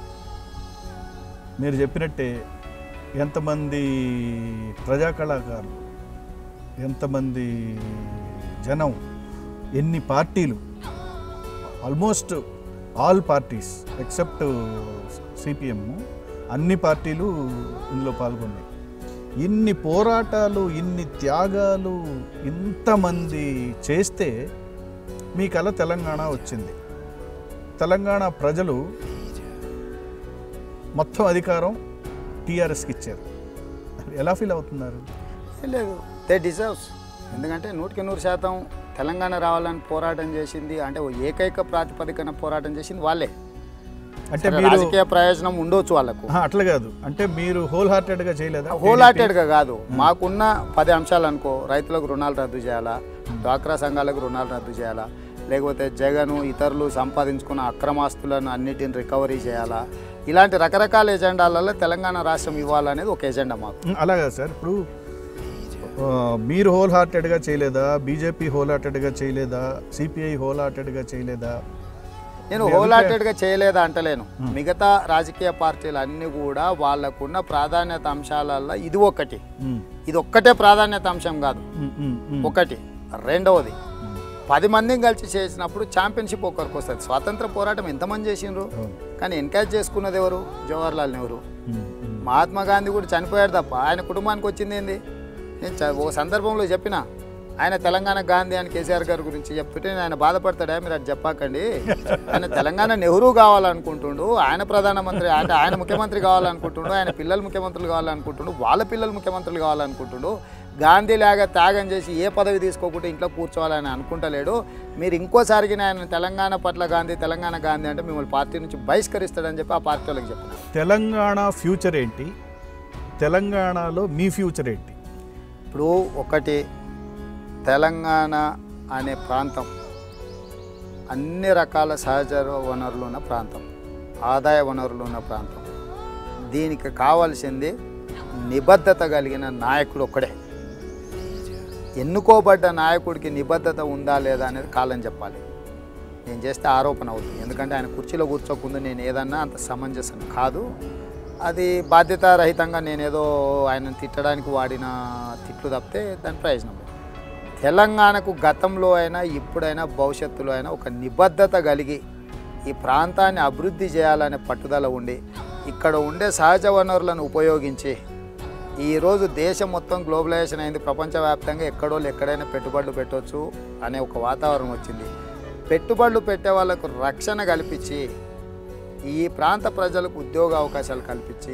మీరు చెప్పినట్టే ఎంతమంది ప్రజా కళాకారులు, ఎంతమంది జనం, ఎన్ని పార్టీలు, almost all parties except CPM, అన్ని పార్టీలు ఇందులో పాల్గొన్నాయి. ఇన్ని పోరాటాలు, ఇన్ని త్యాగాలు, ఇంతమంది చేస్తే మీ కల తెలంగాణ వచ్చింది. తెలంగాణ ప్రజలు మొత్తం అధికారం టీఆర్ఎస్కి ఇచ్చారు. ఎలా ఫీల్ అవుతున్నారు? లేదు, దే డిజర్వ్స్. ఎందుకంటే 100% తెలంగాణ రావాలని పోరాటం చేసింది, అంటే ఏకైక ప్రాతిపదికన పోరాటం చేసింది వాళ్ళే. అంటే రాజకీయ ప్రయోజనం ఉండొచ్చు వాళ్ళకు, అట్లా కాదు. అంటే మీరు హోల్ హార్టెడ్గా చేయలేదా? హోల్ హార్టెడ్గా కాదు. మాకున్న 10 అంశాలు అనుకో, రైతులకు రుణాలు రద్దు చేయాలా, డ్వాక్రా సంఘాలకు రుణాలు రద్దు చేయాలా, లేకపోతే జగను ఇతరులు సంపాదించుకున్న అక్రమాస్తులను అన్నిటిని రికవరీ చేయాలా, ఇలాంటి రకరకాల ఎజెండాలలో తెలంగాణ రాష్ట్రం ఇవ్వాలనేది ఒక ఎజెండా మాకు. అలాగా సార్, ఇప్పుడు మీరు హోల్ హార్టెడ్గా చేయలేదా? బీజేపీ హోల్ హార్టెడ్గా చేయలేదా? సిపిఐ హోల్ హార్టెడ్గా చేయలేదా? నేను హోల్ హార్టెడ్గా చేయలేదా అంటలేను. మిగతా రాజకీయ పార్టీలు అన్నీ కూడా వాళ్ళకున్న ప్రాధాన్యత అంశాలలో ఇది ఒక్కటే ప్రాధాన్యత అంశం కాదు. ఒకటి. రెండవది, 10 మందిని కలిసి చేసినప్పుడు ఛాంపియన్షిప్ ఒకరికి వస్తుంది. స్వాతంత్ర పోరాటం ఎంతమంది చేసిండ్రు, కానీ ఎన్కరేజ్ చేసుకున్నది ఎవరు? జవహర్లాల్ నెహ్రూ. మహాత్మా గాంధీ కూడా చనిపోయాడు తప్ప ఆయన కుటుంబానికి వచ్చింది ఏంది? నేను ఒక సందర్భంలో చెప్పిన, ఆయన తెలంగాణ గాంధీ అని కేసీఆర్ గారి గురించి చెప్తుంటే ఆయన బాధపడతాడా? మీరు అది చెప్పకండి, ఆయన తెలంగాణ నెహ్రూ కావాలనుకుంటుండు, ఆయన ప్రధానమంత్రి, అంటే ఆయన ముఖ్యమంత్రి కావాలనుకుంటుండు, ఆయన పిల్లలు ముఖ్యమంత్రులు కావాలనుకుంటుండు, వాళ్ళ పిల్లలు ముఖ్యమంత్రులు కావాలనుకుంటుండు. గాంధీ లాగా త్యాగం చేసి ఏ పదవి తీసుకోకుండా ఇంట్లో కూర్చోవాలని అనుకుంటలేడు. మీరు ఇంకోసారికి ఆయన తెలంగాణ పట్ల గాంధీ అంటే మిమ్మల్ని పార్టీ నుంచి బహిష్కరిస్తాడని చెప్పి ఆ పార్టీ వాళ్ళకి చెప్పిన. తెలంగాణ ఫ్యూచర్ ఏంటి? తెలంగాణలో మీ ఫ్యూచర్ ఏంటి? ఇప్పుడు ఒకటి, తెలంగాణ అనే ప్రాంతం అన్ని రకాల సహజ వనరులు ఉన్న ప్రాంతం, ఆదాయ వనరులు ఉన్న ప్రాంతం. దీనికి కావాల్సింది నిబద్ధత కలిగిన నాయకుడు ఒక్కడే. ఎన్నుకోబడ్డ నాయకుడికి నిబద్ధత ఉందా లేదా అనేది కాలం చెప్పాలి. నేను చేస్తే ఆరోపణ అవుతుంది, ఎందుకంటే ఆయన కుర్చీలో కూర్చోకుండా నేను ఏదన్నా అంత సమంజసం కాదు. అది బాధ్యతారహితంగా నేనేదో ఆయనను తిట్టడానికి వాడిన తిట్లు తప్పితే దాని ప్రయోజనం లేదు. తెలంగాణకు గతంలో అయినా ఇప్పుడైనా భవిష్యత్తులో అయినా ఒక నిబద్ధత కలిగి ఈ ప్రాంతాన్ని అభివృద్ధి చేయాలనే పట్టుదల ఉండి ఇక్కడ ఉండే సహజ వనరులను ఉపయోగించి ఈరోజు దేశం మొత్తం గ్లోబలైజేషన్ అయింది, ప్రపంచవ్యాప్తంగా ఎక్కడైనా పెట్టుబడులు పెట్టవచ్చు అనే ఒక వాతావరణం వచ్చింది. పెట్టుబడులు పెట్టే వాళ్ళకు రక్షణ కల్పించి ఈ ప్రాంత ప్రజలకు ఉద్యోగ అవకాశాలు కల్పించి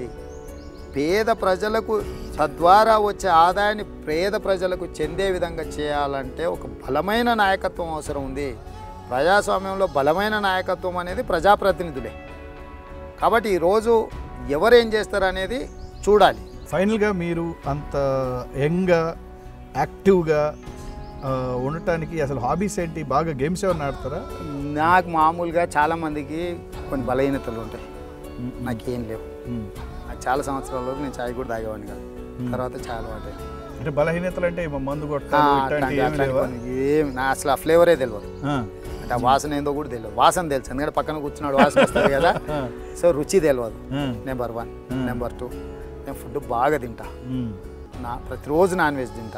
పేద ప్రజలకు తద్వారా వచ్చే ఆదాయాన్ని పేద ప్రజలకు చెందే విధంగా చేయాలంటే ఒక బలమైన నాయకత్వం అవసరం ఉంది. ప్రజాస్వామ్యంలో బలమైన నాయకత్వం అనేది ప్రజాప్రతినిధులే. కాబట్టి ఈరోజు ఎవరేం చేస్తారు అనేది చూడాలి. ఫైనల్గా మీరు అంత యంగ్గా యాక్టివ్గా ఉండటానికి అసలు హాబీస్ ఏంటి? బాగా గేమ్స్ ఏమైనా ఆడతారా? నాకు మామూలుగా చాలామందికి కొన్ని బలహీనతలు ఉంటాయి, నాకేం లేవు. నాకు చాలా సంవత్సరాల వరకు నేను చాయ్ కూడా తాగేవాడిని కాదు, తర్వాత చాలా అలవాటు. అంటే బలహీనతలు అంటే మందు కొట్టాలి ఏం నా అసలు ఆ ఫ్లేవరే తెలియదు, అంటే ఆ వాసన ఏందో కూడా తెలియదు. వాసన తెలుసు, ఎందుకంటే పక్కన కూర్చున్నాడు వాసన వస్తుంది కదా, సో రుచి తెలియదు. నెంబర్ 1. నెంబర్ 2, నేను ఫుడ్ బాగా తింటా, ప్రతిరోజు నాన్ వెజ్ తింటా,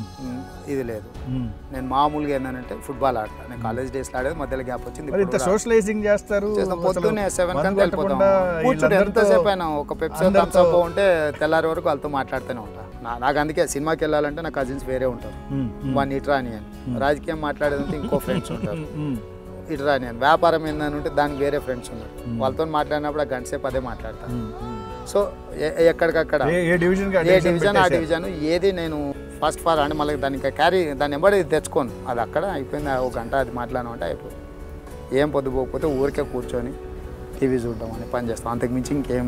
ఇది లేదు. నేను మామూలుగా ఏంటంటే ఫుట్బాల్ ఆడతా. నేను కాలేజ్ డేస్లో ఆడేది, మధ్యలో గ్యాప్ వచ్చింది. సోషలైజింగ్ చేస్తారు, పొద్దున్నే 7 కంటే వెళ్ళిపోతాం. కూర్చుంటే ఎంతసేపు అయినా ఒక పెప్సీ థమ్స్అప్ ఉంటే తెల్లారి వరకు వాళ్ళతో మాట్లాడుతూనే ఉంటా. నాకు అందుకే సినిమాకి వెళ్ళాలంటే నా కజిన్స్ వేరే ఉంటారు, వాడిని ఇట్రా అని. రాజకీయం మాట్లాడేదంటే ఇంకో ఫ్రెండ్స్ ఉంటారు, ఇట్రా అని. వ్యాపారం ఏందని ఉంటే దానికి వేరే ఫ్రెండ్స్ ఉన్నారు, వాళ్ళతో మాట్లాడినప్పుడు ఆ గంట సేపు అదే మాట్లాడతాను. సో ఎక్కడికక్కడ ఏ డివిజన్ ఆ డివిజన్ ఏది నేను ఫస్ట్ ఫార్ అంటే మళ్ళీ దాన్ని ఎంబడి తెచ్చుకోను. అది అక్కడ అయిపోయింది, ఒక గంట అది మాట్లాడమంటే అయిపోయింది. ఏం పొద్దుపోకపోతే ఊరికే కూర్చొని టీవీ చూడడం అని పని చేస్తాం, అంతకుమించి ఇంకేం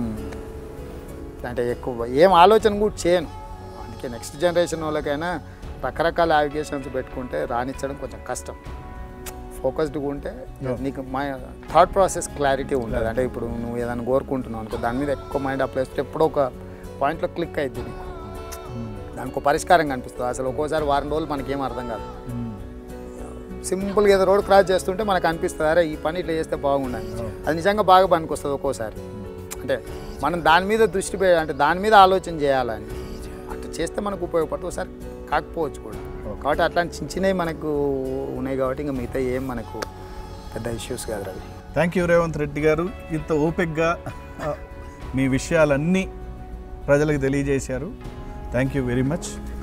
అంటే ఎక్కువ ఏం ఆలోచన కూడా చేయను. అందుకే నెక్స్ట్ జనరేషన్ వాళ్ళకైనా రకరకాల అప్లికేషన్స్ పెట్టుకుంటే రాణించడం కొంచెం కష్టం. ఫోకస్డ్గా ఉంటే నీకు థాట్ ప్రాసెస్ క్లారిటీ ఉంటుంది. అంటే ఇప్పుడు నువ్వు ఏదైనా కోరుకుంటున్నావు అనుకో, దాని మీద ఎక్కువ మైండ్ అప్లై చేస్తే ఎప్పుడో ఒక పాయింట్లో క్లిక్ అవుతుంది నీకు, దానికి ఒక పరిష్కారం కనిపిస్తుంది. అసలు ఒక్కోసారి వారం రోజులు మనకేం అర్థం కాదు. సింపుల్గా ఏదో రోడ్ క్రాస్ చేస్తుంటే మనకు అనిపిస్తుంది, అరే ఈ పని ఇట్లా చేస్తే బాగుండాలి, అది నిజంగా బాగా పనికి వస్తుంది ఒక్కోసారి. అంటే మనం దాని మీద దృష్టి అంటే దాని మీద ఆలోచన చేయాలని అట్లా చేస్తే మనకు ఉపయోగపడుతుంది. ఒకసారి కాకపోవచ్చు కూడా. కాబట్టి అట్లాంటి చిన్నవి మనకు ఉన్నాయి కాబట్టి ఇంకా మిగతా ఏం మనకు పెద్ద ఇష్యూస్ కాదు రవి. థ్యాంక్ యూ రేవంత్ రెడ్డి గారు, ఇంత ఓపికగా మీ విషయాలన్నీ ప్రజలకు తెలియజేశారు. Thank you very much.